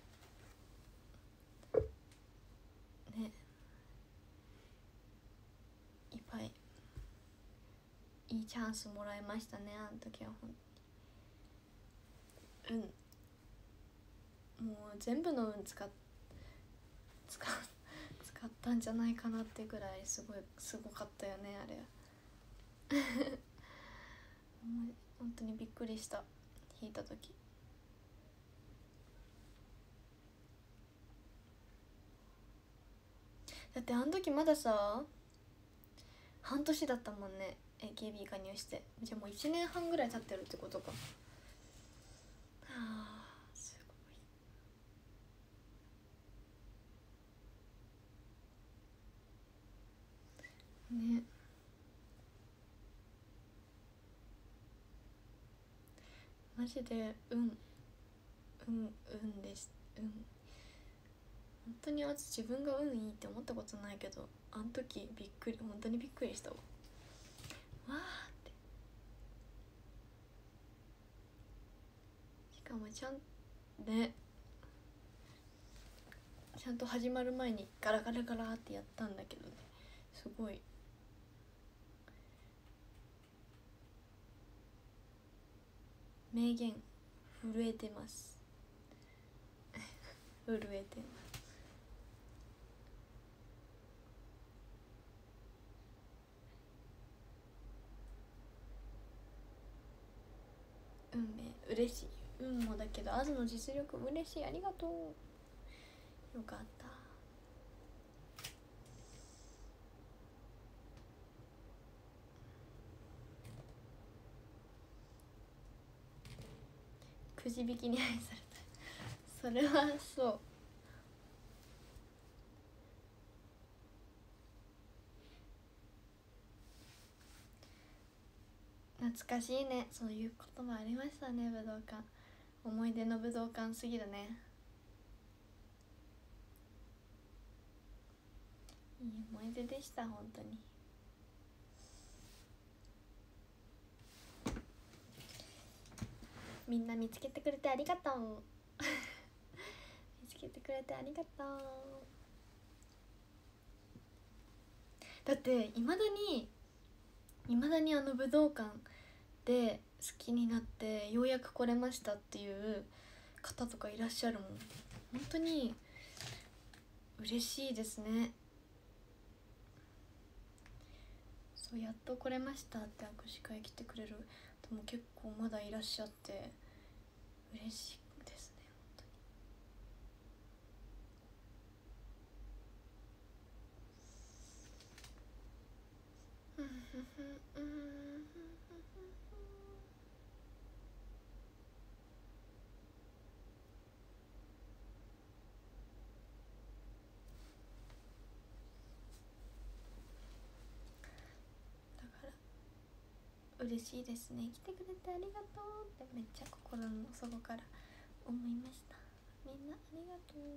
ね、いっぱいいいチャンスもらいましたね、あの時は。もう全部の運使ったんじゃないかなってぐらいすごかったよね、あれ本当にびっくりした、弾いた時。だってあの時まださ半年だったもんね、 AKB 加入して。じゃあもう1年半ぐらい経ってるってことか。はあ、すごいね。マジで運です。本当に自分が運いいって思ったことないけど、あの時本当にびっくりしたわ。わーって。しかもちゃんと始まる前にガラガラガラってやったんだけどね、すごい名言震えてます震えてます。運命嬉しい。運もだけどアズの実力嬉しい、ありがとう。よかった。くじ引きに愛されたそれはそう。懐かしいね、そういうこともありましたね。武道館、思い出の武道館すぎるね。いい思い出でした、本当に。みんな見つけてくれてありがとう見つけてくれてありがとう。だっていまだにあの武道館で好きになってようやく来れましたっていう方とかいらっしゃるもん。本当に嬉しいですね。そう、やっと来れましたって握手会来てくれる人も結構まだいらっしゃって嬉しいですね、本当に。だから嬉しいですね。来てくれてありがとうってめっちゃ心の底から思いました。みんなありがとう。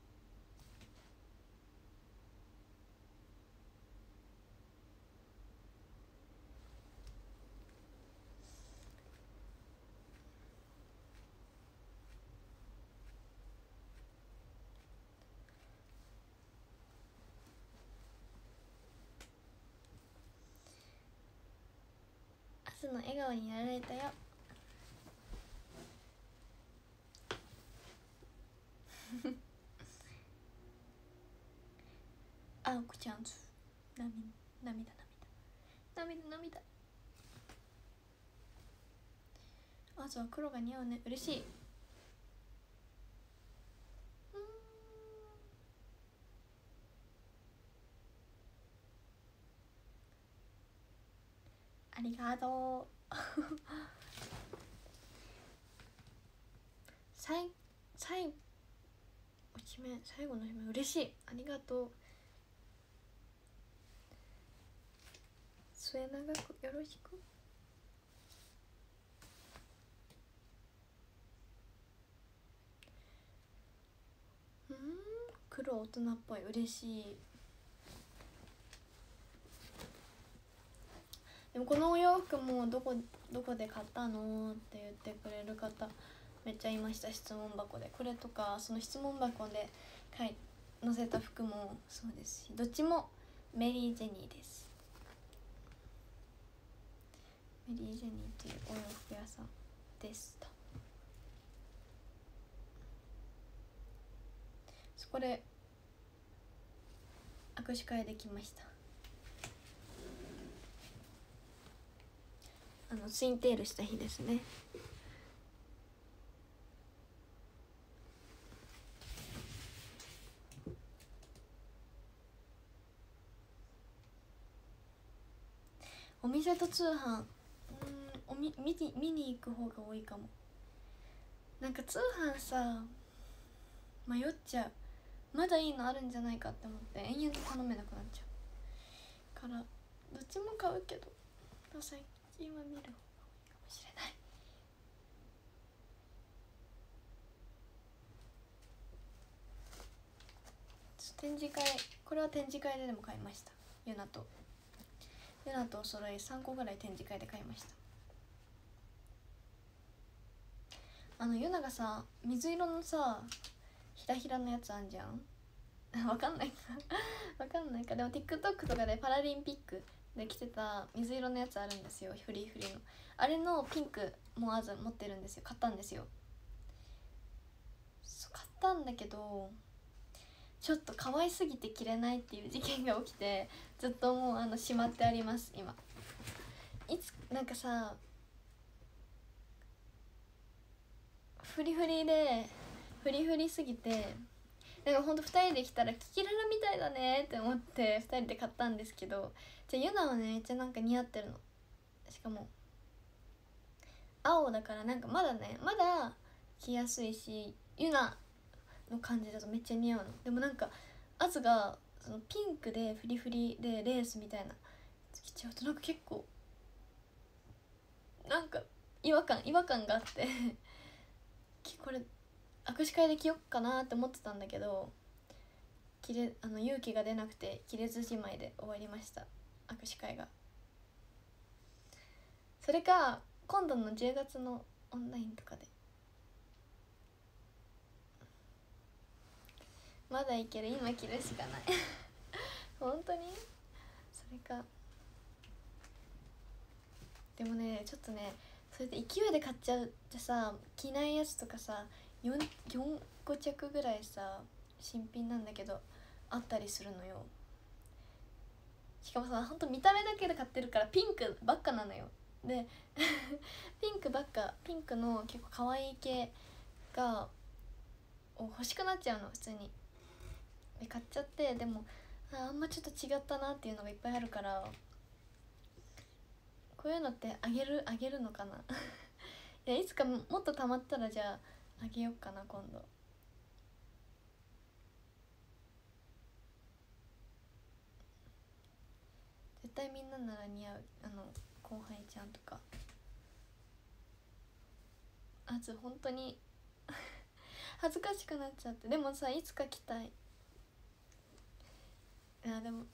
明日の笑顔になられたよあおくちゃん、涙あずは黒が似合うね。嬉しい。 ありがとう最後の締め嬉しい、ありがとう。末永くよろしく。黒大人っぽい、嬉しい。でもこのお洋服もどこで買ったのって言ってくれる方めっちゃいました。質問箱でこれとか、その質問箱で載せた服もそうですし、どっちもメリージェニーです。メリージェニーっていうお洋服屋さんでした。そこで握手会できました。ツインテールした日ですね。お店と通販見に行く方が多いかも。なんか通販さ迷っちゃう。まだいいのあるんじゃないかって思って延々と頼めなくなっちゃうから、どっちも買うけど最近は見る方が多いかもしれない。展示会、これは展示会でも買いました。ユナとお揃い3個ぐらい展示会で買いました。ユナがさ水色のさひらひらのやつあんじゃんわかんないかわかんないか。でも TikTok とかでパラリンピックで着てた水色のやつあるんですよ、フリーフリーの。あれのピンクも持ってるんですよ。買ったんですよ。買ったんだけどちょっと可愛すぎて着れないっていう事件が起きて、ずっともうしまってあります今。なんかさフリフリすぎて、なんかほんと2人で着たらキキララみたいだねって思って2人で買ったんですけど、じゃあユナはねめっちゃなんか似合ってるの。しかも青だからなんかまだ着やすいし、ユナの感じだとめっちゃ似合うの。でもなんかアズがそのピンクでフリフリでレースみたいな着ちゃうとなんか結構なんか違和感があってこれ握手会で着よっかなって思ってたんだけど、勇気が出なくて着れずじまいで終わりました、握手会が。それか今度の10月のオンラインとかで。まだいける、今着るしかない本当にそれか。でもねちょっとねそれで勢いで買っちゃうってさ、着ないやつとかさ5着ぐらいさ新品なんだけどあったりするのよ。しかもさほんと見た目だけで買ってるからピンクばっかなのよ。でピンクばっか、ピンクの結構可愛い系が欲しくなっちゃうの普通に。で買っちゃって、でもあんまちょっと違ったなっていうのがいっぱいあるから、こういうのってあげるのかないやいつかもっと溜まったらじゃああげようかな今度。絶対みんななら似合う。後輩ちゃんとか本当に恥ずかしくなっちゃって。でもさいつか着たい。いやでも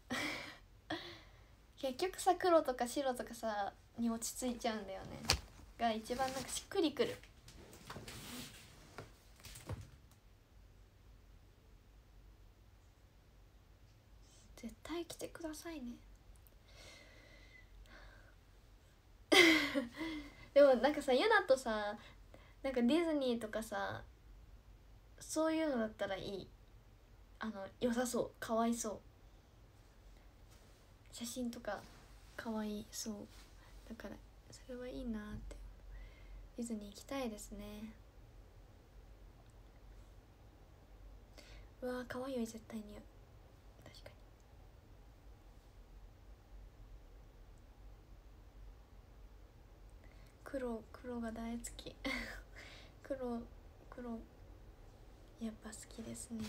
結局さ黒とか白とかさに落ち着いちゃうんだよねが一番なんかしっくりくる。絶対来てくださいねでもなんかさユナとさなんかディズニーとかさそういうのだったらいい。良さそう、かわいそう。写真とかかわいそうだからそれはいいなって。ディズニー行きたいですね。うわーかわいいよ絶対似合う。確かに。 黒が大好き黒やっぱ好きですね、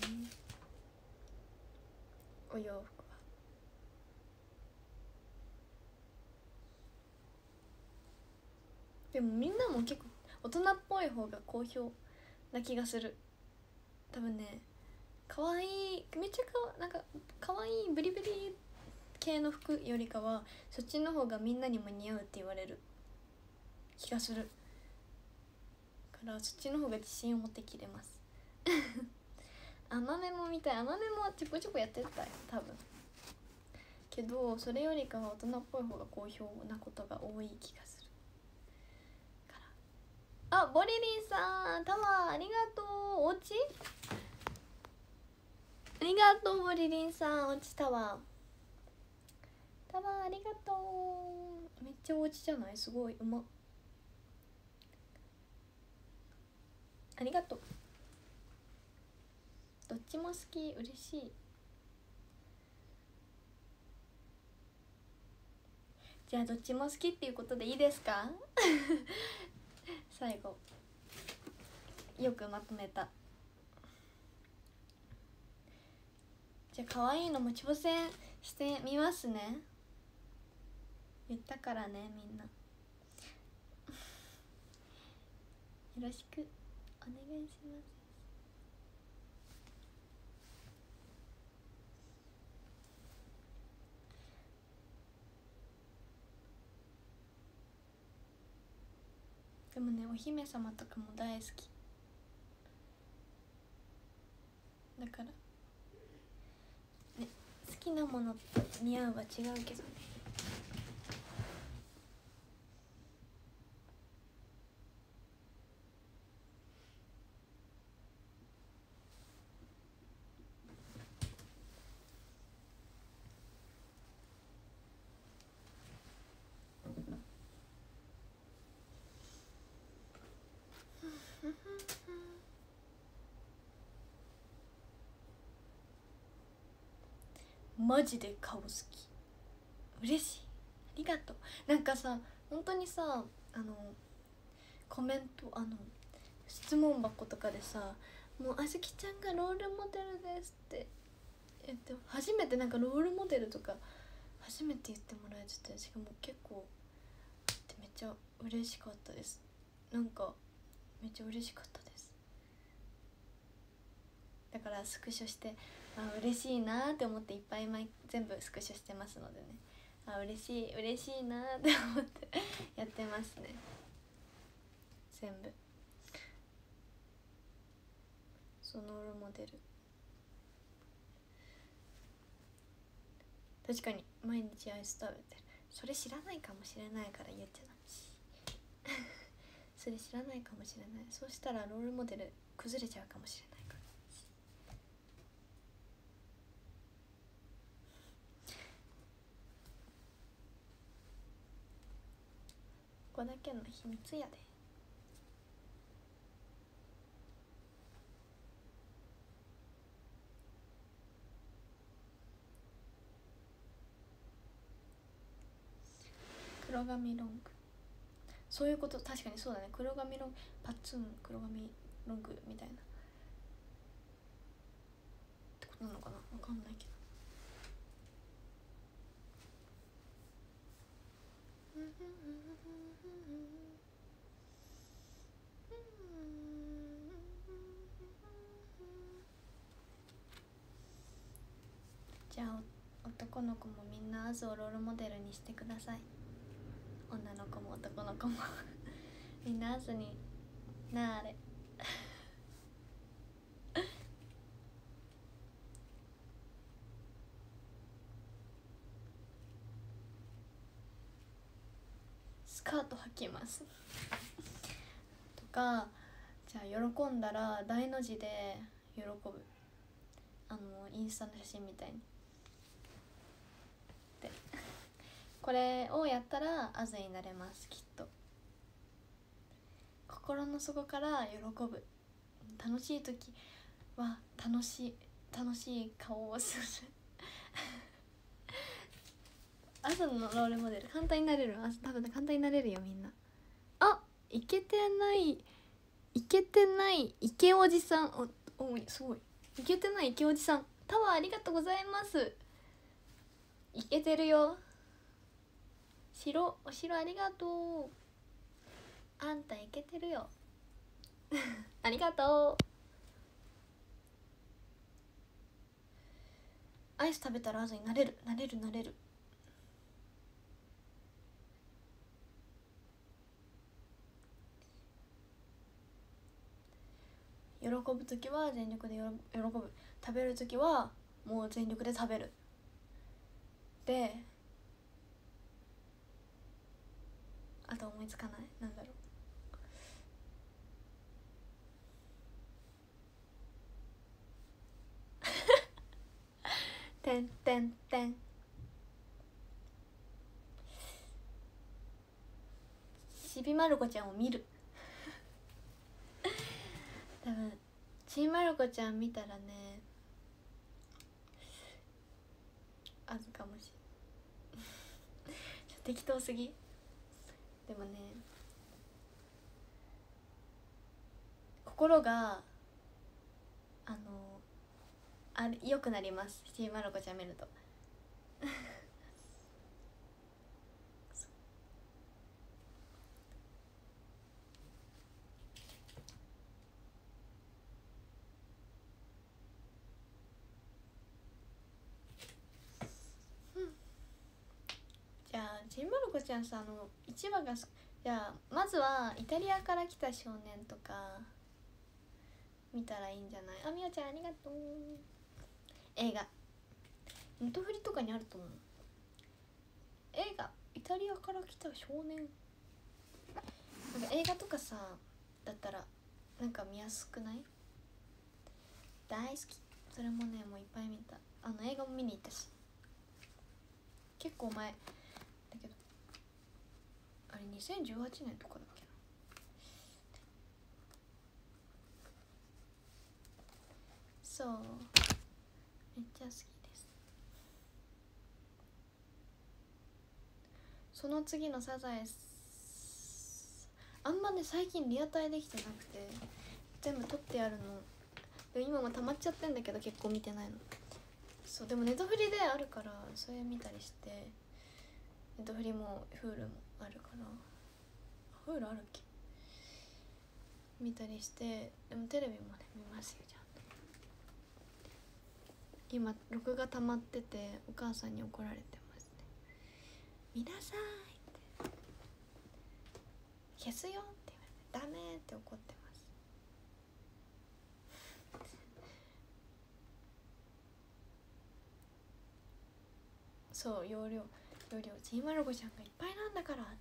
お洋服は。でもみんなも結構大人っぽい方が好評な気がする。多分ね、かわいい、めっちゃなんかかわいいブリブリ系の服よりかはそっちの方がみんなにも似合うって言われる気がするからそっちの方が自信を持って着れます甘めも見たい。甘めもちょこちょこやってたよ多分けど、それよりかは大人っぽい方が好評なことが多い気がするから。あ、ボリリンさん、タワーありがとう。おうちありがとう。ボリリンさん、おうちタワーありがとう。めっちゃおうちじゃない？すごい、うまっ。ありがとう。どっちも好き、嬉しい。じゃあどっちも好きっていうことでいいですか最後よくまとめた。じゃあ可愛いのも挑戦してみますね。言ったからね、みんなよろしくお願いします。でもね、お姫様とかも大好きだからね、好きなものと似合うは違うけどね。マジで顔好き、嬉しい、ありがとう。なんかさ、本当にさ、コメント、質問箱とかでさ、もうあずきちゃんがロールモデルですって言って、初めてなんかロールモデルとか初めて言ってもらえてて、しかも結構ってめっちゃ嬉しかったです。なんかめっちゃ嬉しかったです。だからスクショして、あ、嬉しいなって思っていっぱい全部スクショしてますのでね、あ、嬉しいなって思ってやってますね、全部。そのロールモデル、確かに毎日アイス食べてる。それ知らないかもしれないから言っちゃダメしそれ知らないかもしれない。そうしたらロールモデル崩れちゃうかもしれないから。ここだけの秘密やで。黒髪ロング、そういうこと。確かにそうだね、黒髪ロング、パッツン黒髪ロングみたいなってことなのかな、分かんないけど。じゃあ男の子もみんなアズをロールモデルにしてください。女の子も男の子もみんなアズになれスカート履きますとか、じゃあ喜んだら大の字で喜ぶ、インスタの写真みたいにでこれをやったらアズになれます、きっと。心の底から喜ぶ、楽しい時は楽しい顔をするアズのロールモデル簡単になれる。多分簡単になれるよみんな。あ、 イケてない池おじさん、おすごい、イケてない池おじさん、タワーありがとうございます。イケてるよ。お城ありがとう。あんたイケてるよありがとう。アイス食べたらアズになれる。喜ぶ時は全力で喜ぶ、食べる時はもう全力で食べる。で、あと思いつかない。なんだろう。てんてんてん。ちびまる子ちゃんを見る多分ちびまる子ちゃん見たらね、あずかもしれん適当すぎ。でもね、心が良くなります、ちびまる子ちゃん見るとじゃあちびまる子ちゃんさ、1話がじゃあまずはイタリアから来た少年とか見たらいいんじゃない。あ、みおちゃんありがとう。映画ネットフリとかにあると思う。映画イタリアから来た少年、なんか映画とかさだったらなんか見やすくない？大好き。それもね、もういっぱい見た。映画も見に行ったし、結構前だけど、あれ2018年とかだっけな。そうめっちゃ好きです。その次のサザエあんまね最近リアタイできてなくて、全部撮ってあるので今も溜まっちゃってんだけど結構見てないの。そうでもネットフリであるからそれ見たりして、ネットフリもフールもあるから、フールあるっけ、見たりして。でもテレビもね見ますよ、ちゃんと。今録画溜まっててお母さんに怒られてますね。見なさいって、消すよって言われてダメって怒ってます。そう容量ちいまる子ちゃんがいっぱいなんだからって。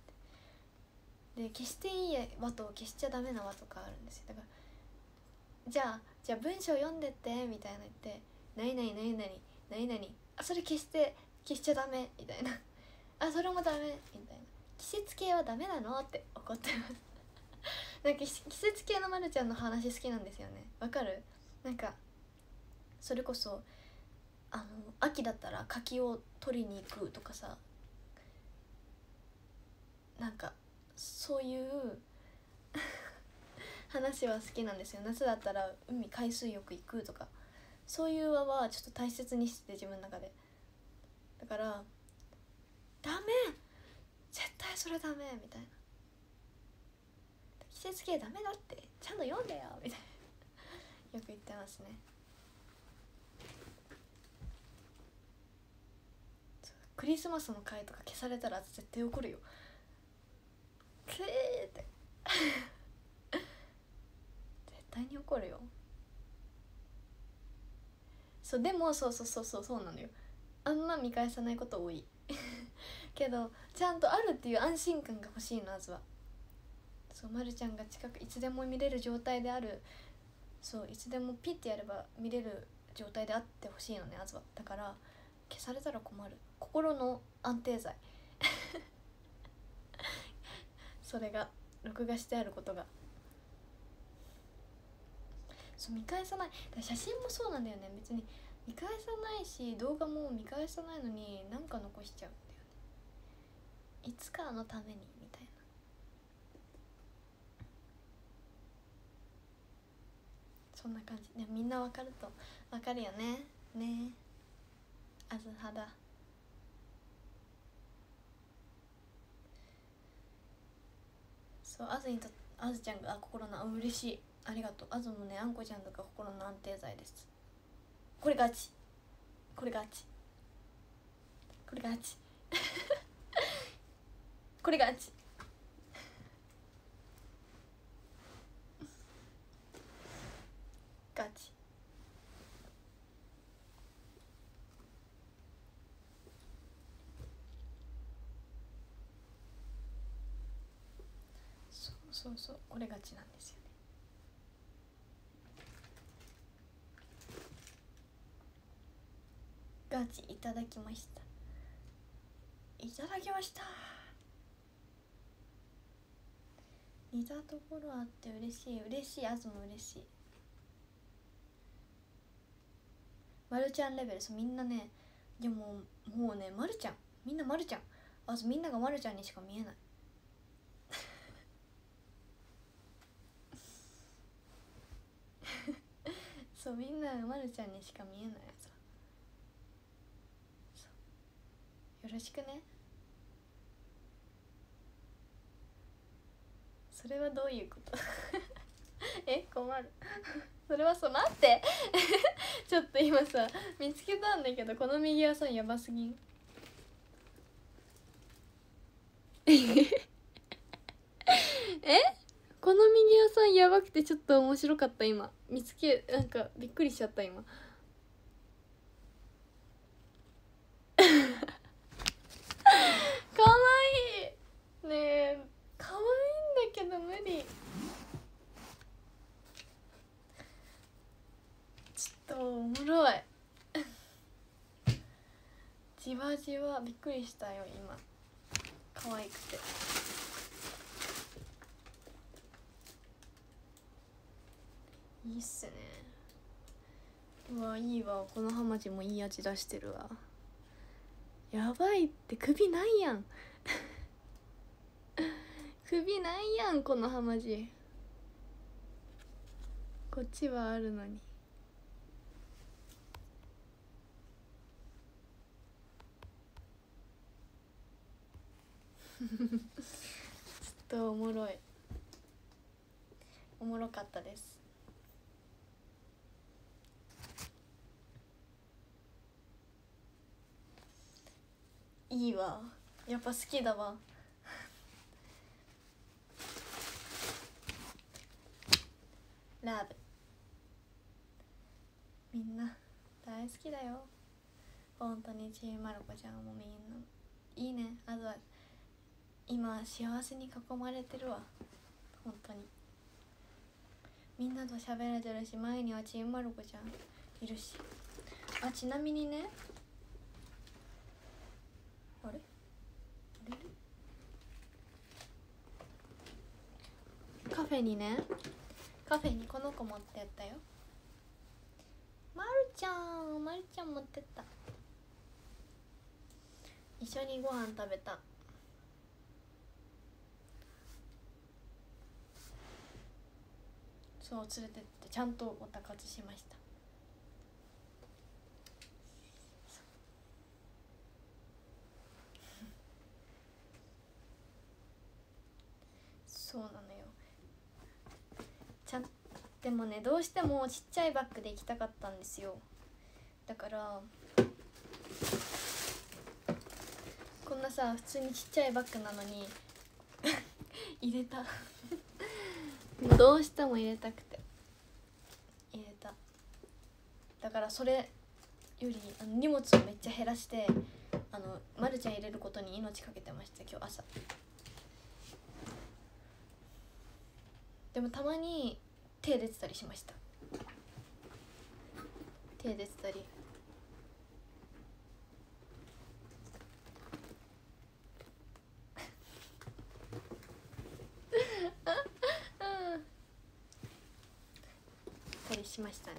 で消していい輪と消しちゃダメな輪とかあるんですよ。だからじゃあ文章読んでってみたいな言って、何々あそれ消しちゃダメみたいなあそれもダメみたいな、季節系はダメなのって怒ってますなんか季節系のまるちゃんの話好きなんですよね。わかる？なんかそれこそ秋だったら柿を取りに行くとかさ、なんかそういう話は好きなんですよ。夏だったら海水浴行くとか、そういう輪はちょっと大切にしてて自分の中で。だからダメ絶対それダメみたいな、季節系ダメだってちゃんと読んでよみたいなよく言ってますね。クリスマスの回とか消されたら絶対怒るよ。って絶対に怒るよ。そうでもそうなのよ。あんま見返さないこと多いけどちゃんとあるっていう安心感が欲しいの、まずは。そう、まるちゃんが近くいつでも見れる状態である。そういつでもピッてやれば見れる状態であってほしいのね、まずは。だから消されたら困る。心の安定剤それが録画してあることが。そう見返さない。だから写真もそうなんだよね。別に見返さないし動画も見返さないのになんか残しちゃうんだよね。いつかのためにみたいな。 そんな感じでもみんなわかるとわかるよね。ねえ、あずはだ。そう、あずちゃんが心の嬉しい、ありがとう。あずもね、あんこちゃんとか心の安定剤です。これガチ、これガチ、これガチこれガチガチ。そうそう、これガチなんですよね。ガチいただきました、いただきました。似たところあって嬉しい、嬉しい。あずも嬉しい。まるちゃんレベル、そうみんなね、いやもうね、まるちゃん、みんなまるちゃん。あずみんながまるちゃんにしか見えないそうみんながまるちゃんにしか見えないさ。よろしくね。それはどういうこと困るそれはそう、待ってちょっと今さ見つけたんだけど、この右輪さんやばすぎんこの右輪さんやばくてちょっと面白かった。今見つけ、なんかびっくりしちゃった今かわいいねえ、かわいいんだけど無理。ちょっとおもろいじわじわびっくりしたよ今、かわいくて。いいっすね。うわいいわ、このハマチもいい味出してるわ。やばいって、首ないやん首ないやんこのハマチ。こっちはあるのにちょっとおもろい、おもろかったです。いいわ、やっぱ好きだわラブ、みんな大好きだよ本当に。ちーまる子ちゃんもみんないいね。あとは今幸せに囲まれてるわ本当に。みんなと喋れてるし、前にはちーまる子ちゃんいるし。あ、ちなみにね、あれカフェにこの子持ってったよ。まるちゃん持ってった。一緒にご飯食べた。そう連れてってちゃんとおたかつしました。そうなのよ。でもね、どうしてもちっちゃいバッグで行きたかったんですよ。だからこんなさ普通にちっちゃいバッグなのに入れたどうしても入れたくて入れた。だからそれより荷物をめっちゃ減らして、まるちゃん入れることに命かけてました今日朝。でもたまに手出てたりしました。手出てたりたりしましたね。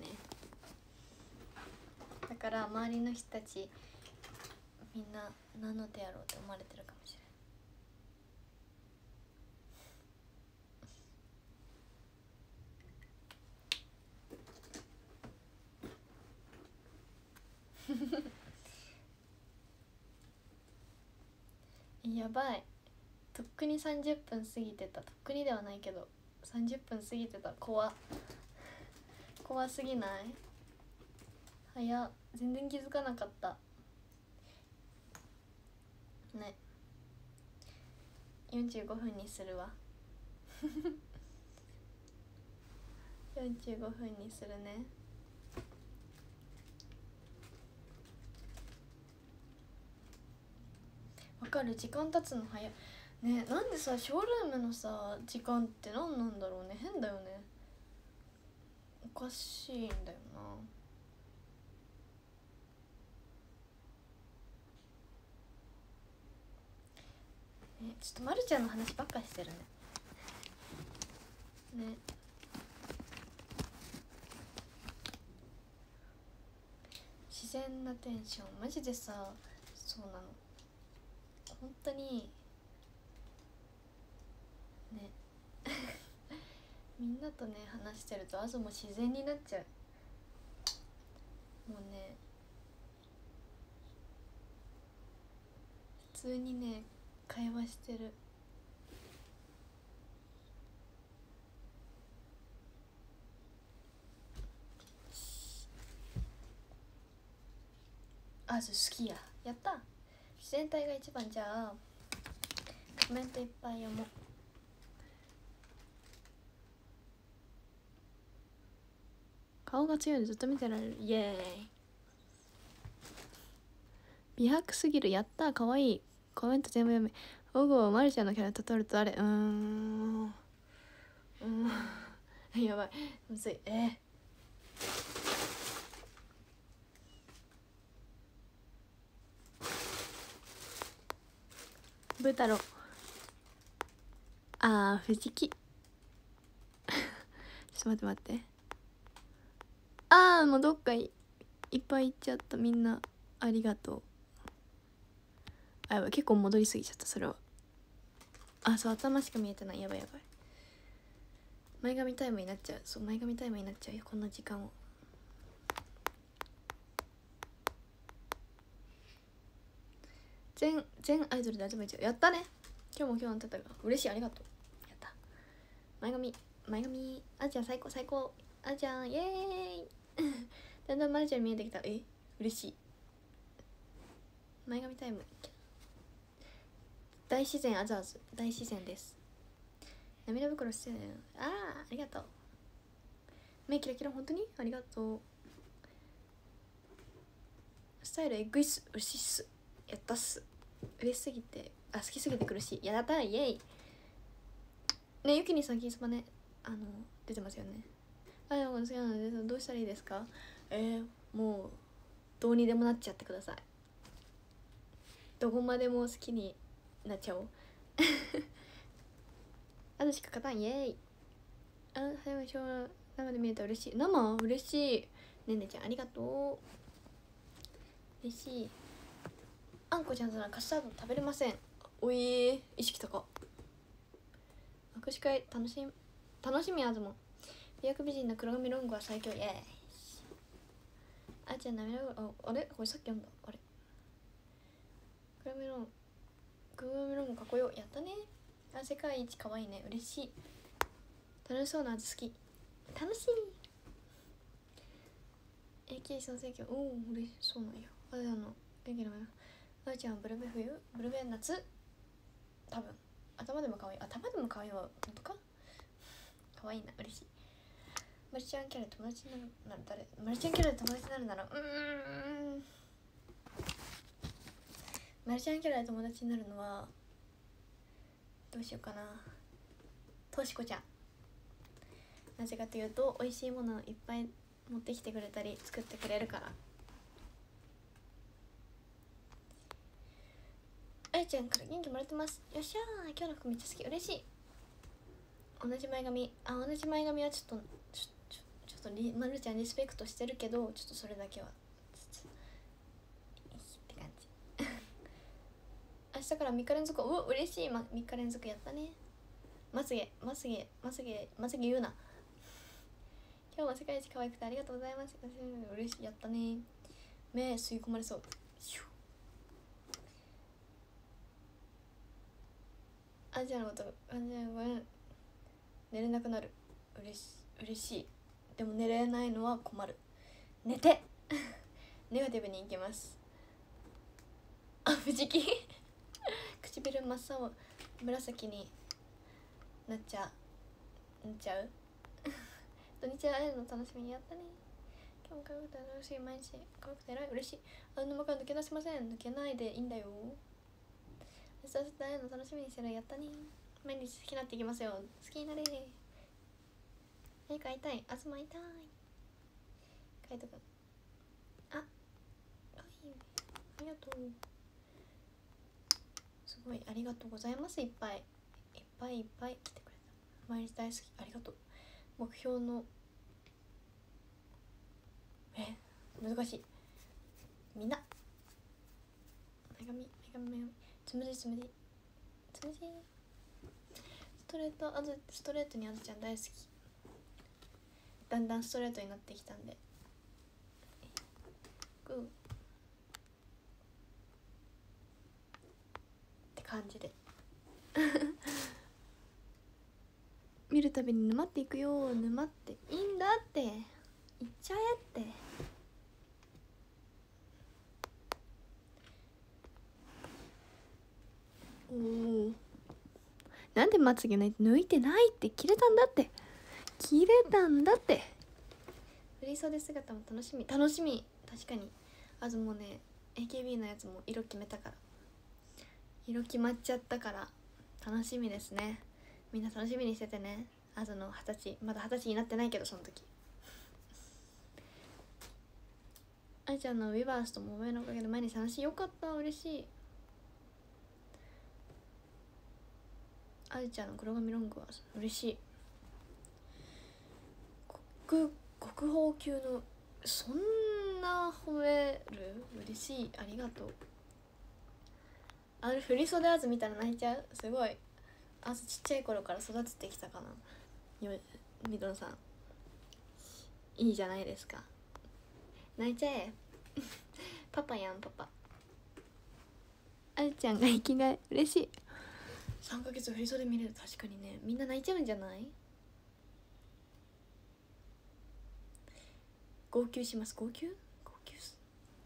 だから周りの人たちみんな何の手やろうって思われてるかもしれない。 やばい、とっくに30分過ぎてた。とっくにではないけど30分過ぎてた。怖すぎない？早っ、全然気づかなかったね。45分にするわ45分にするね。わかる、時間経つの早いね。なんでさ、ショールームのさ時間って何なんだろうね。変だよね、おかしいんだよな。ちょっとまるちゃんの話ばっかしてるね。自然なテンション、マジでさ、そうなの本当にねみんなとね話してるとあずも自然になっちゃう。もうね、普通にね会話してる。あず好きや、やった。自然体が一番。じゃあコメントいっぱい読もう。顔が強いのずっと見てられる。イエーイ。美白すぎる。やった、かわいい。コメント全部読め。午後まるちゃんのキャラと撮ると誰？やばい、むずい。ブー太郎。藤木ちょっと待って。もうどっかいっぱい行っちゃった。みんなありがとう。やばい、結構戻りすぎちゃった。それはそう、頭しか見えてない。やばいやばい、前髪タイムになっちゃう。そう、前髪タイムになっちゃうよ、こんな時間を。全アイドルで集めちゃう。やったね。今日もなってたが嬉しい、ありがとう。やった。前髪あちゃん最高最高。あちゃんイエーイだんだんまるちゃん見えてきた。嬉しい。前髪タイム。大自然あずあず、大自然です。涙袋してる。ありがとう。目キラキラ、本当にありがとう。スタイルエグいっす。嬉しいっす。やったっす。嬉しすぎて好きすぎて苦しい。やったイエイね。ゆきにさん、キースパね出てますよね。どうしたらいいですか？もうどうにでもなっちゃってください。どこまでも好きになっちゃおうあとしか勝たん。イエーイ。早めしょう。生で見れたら嬉しい。生嬉しい。ねねちゃんありがとう。嬉しい。あんこちゃんならカスタード食べれません。意識高。握手会楽しみ。あずも美白美人の黒髪ロングは最強。イエーイ。あちゃん涙あれこれさっき読んだ。あれ黒髪ロングかっこよ。やったね。世界一可愛いね。嬉しい。楽しそうな味好き。楽しい。AK 総選挙。嬉しそうなんや。元気なのよ。ちゃんブルベ冬、ブルベ夏。多分頭でも可愛い。頭でも可愛いわ。本当か。可愛いな。嬉しい。マルちゃんキャラで友達になるなら誰？マルちゃんキャラで友達になるならマルちゃんキャラで友達になるのはどうしようかな。としこちゃん。なぜかというと美味しいものをいっぱい持ってきてくれたり作ってくれるから。あやちゃんから元気もらってます。よっしゃー。今日の服めっちゃ好き。嬉しい。同じ前髪。同じ前髪はちょっとまるちゃんリスペクトしてるけど、ちょっとそれだけはって感じ明日から3日連続。嬉しい。3日連続やったね。まつげ言うな。今日も世界一可愛くてありがとうございます。嬉しい。やったね。目吸い込まれそう。 あじゃあのこと寝れなくなる。嬉しい。でも寝れないのは困る。寝てネガティブにいきます。あ、藤木唇真っ青紫になっちゃう土日会えるの楽しみに。やったね。今日も可愛くて楽しい毎日。可愛くて偉い。嬉しい。沼から抜け出せません。抜けないでいいんだよ。明日会えるの楽しみにしてる。やったね。毎日好きになっていきますよ。好きになれ。何か会いたい。東会いたい。カイトくん。あ、はい。ありがとう。すごいありがとうございます。いっぱい来てくれた。毎日大好き。ありがとう。目標の難しい。みんな女神つむじストレートにあずちゃん大好き。だんだんストレートになってきたんでグーって感じで見るたびに沼っていくよ。沼っていいんだって、言っちゃえって。おお、なんでまつげ抜いてないって。切れたんだって振り袖姿も楽しみ。確かに。あずもね AKB のやつも色決めたから、色決まっちゃったから楽しみですね。みんな楽しみにしててね。あずの20歳、まだ20歳になってないけどその時。あいちゃんのウィバースとモバイルのおかげで毎日楽しい。よかった、嬉しい。あいちゃんの黒髪ロングは嬉しい。国宝級の、そんな褒める。嬉しい、ありがとう。あれ振り袖あず見たら泣いちゃう。すごいあずちっちゃい頃から育ててきたかな。みどんさんいいじゃないですか。泣いちゃえパパやんパパ。あるちゃんが生きがい。嬉しい。3ヶ月振り袖見れる。確かにね、みんな泣いちゃうんじゃない。号泣します。号泣す、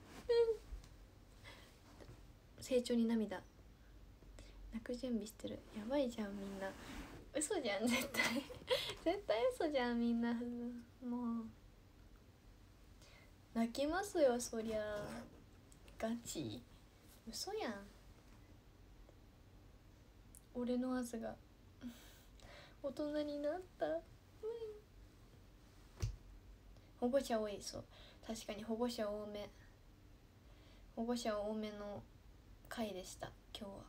成長に涙。泣く準備してる。やばいじゃんみんな。嘘じゃん絶対絶対嘘じゃんみんな。もう泣きますよそりゃ。ガチ嘘やん。俺のあずが大人になった、保護者多い。そう、確かに保護者多めの回でした今日は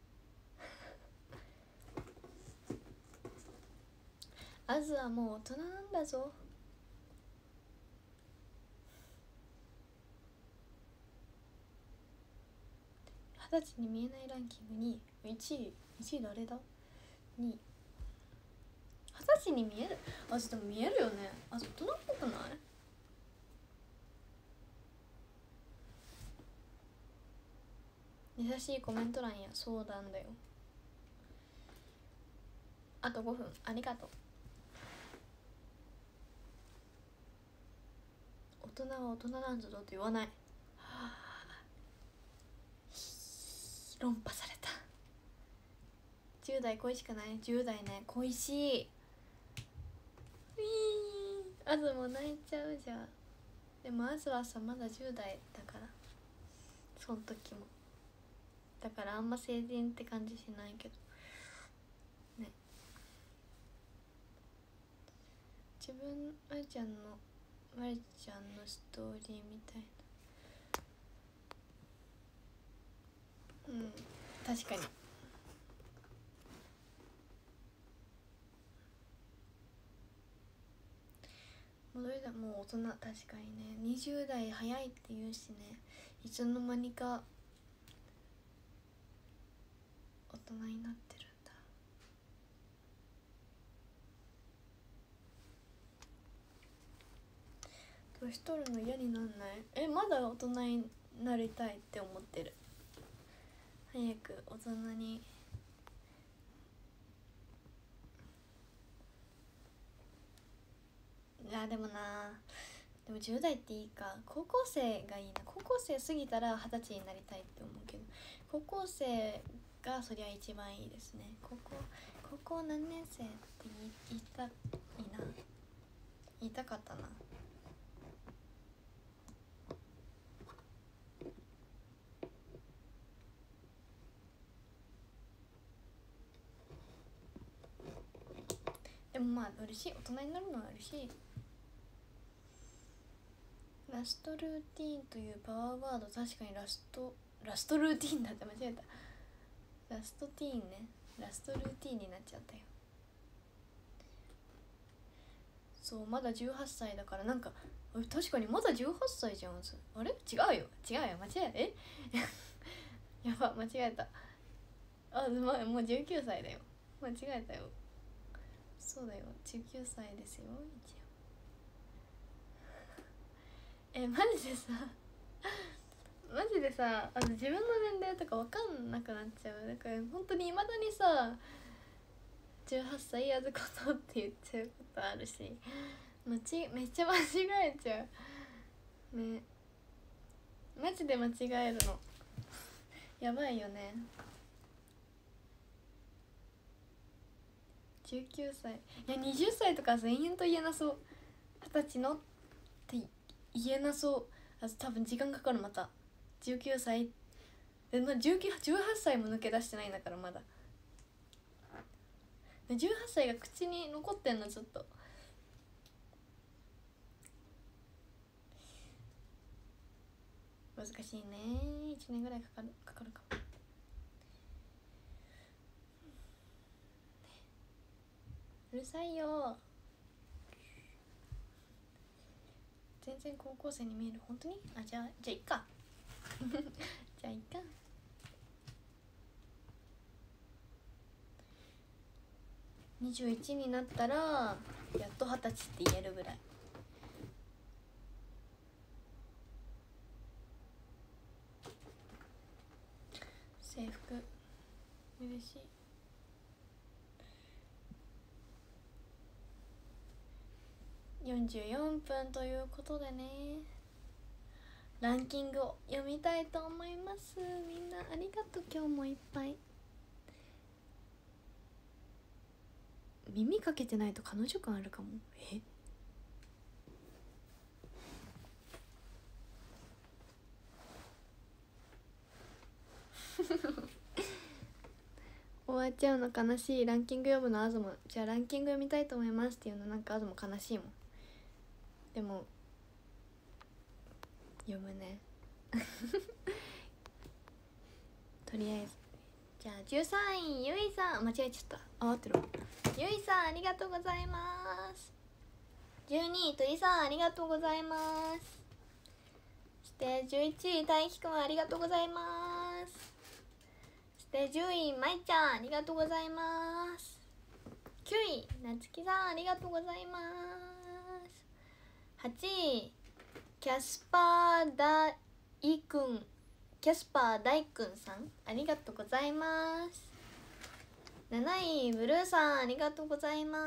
あずはもう大人なんだぞ。20歳に見えないランキングに1位誰だ。2位。20歳に見える。あずでも見えるよね。あず大人っぽくない。優しいコメント欄や。そうなんだよ。あと5分ありがとう。大人は大人なんだぞと言わない。論破された。10代恋しくない。10代ね恋しい。あずも泣いちゃうじゃん。でもあずはさまだ10代だから、その時もだからあんま成人って感じしないけどね。自分まりちゃんのストーリーみたいな。確かに。戻りだ。もう大人。確かにね、20代早いって言うしね。いつの間にか大人になってるんだ。年取るの嫌になんない。まだ大人になりたいって思ってる。早く大人にでもな、でも10代っていいか。高校生がいいな。高校生過ぎたら20歳になりたいって思うけど、高校生がそりゃ一番いいですね。高校何年生って言いたいな。言いたかったな。でもまあ嬉しい、大人になるのは嬉しい。ラストルーティーンというパワーワード、確かにラストルーティーンだって間違えた。ラストティーンね、ラストルーティーンになっちゃったよ。そう、まだ18歳だから、なんか確かにまだ18歳じゃん。あれ違うよ間違えやば、間違えた。もう19歳だよ。間違えたよ。そうだよ、19歳ですよ一応。マジでさ自分の年齢とか分かんなくなっちゃう。だから本当にいまだにさ18歳やることって言っちゃうことあるし、めっちゃ間違えちゃうね。マジで間違えるのやばいよね。19歳、いや20歳とか延々と言えなそう。20歳のって言えなそう。多分時間かかる。また19歳で、18歳も抜け出してないんだから、まだ18歳が口に残ってんのちょっと難しいね。1年ぐらいかかるかも。うるさいよ。全然高校生に見える。本当に？じゃあいっかじゃあいっか。21になったらやっと20歳って言えるぐらい。制服嬉しい。44分ということでね、ランキングを読みたいと思います。みんなありがとう。今日もいっぱい。耳かけてないと彼女感あるかも。終わっちゃうの悲しい。ランキング読むのあずも。じゃあランキング読みたいと思いますっていうの、なんかあずも悲しいもん。でも読むねとりあえず。じゃあ13位ゆいさん、間違えちゃった。合ってる。ゆいさんありがとうございます。12位とりさんありがとうございます。そして11位大輝くんありがとうございます。そして10位まいちゃんありがとうございます。9位なつきさんありがとうございます。8位キャスパー大くんさんありがとうございます。7位ブルーさんありがとうございます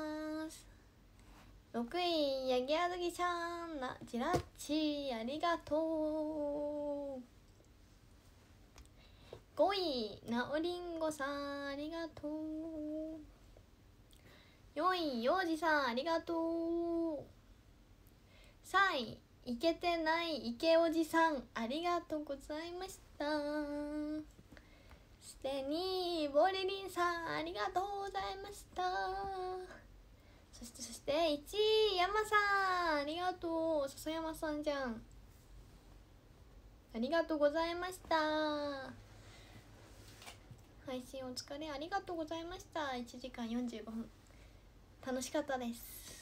。6位ヤギあずきちゃんなジラッチありがとう。5位なおりんごさんありがとう。4位ようじさんありがとう。3位いけてない池おじさんありがとうございました。そして2位ボリリンさんありがとうございました。そして1位山さんありがとう。笹山さんじゃん。ありがとうございました。配信お疲れありがとうございました。1時間45分楽しかったです。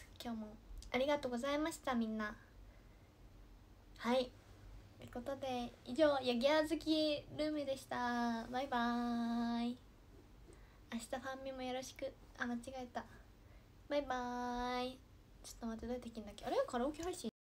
今日もありがとうございました。みんなはいということで以上ヤギあずきルームでした。バイバーイ。明日ファンミもよろしく。間違えた。バイバーイ。ちょっと待って、どうやってできるんだっけ。あれカラオケ配信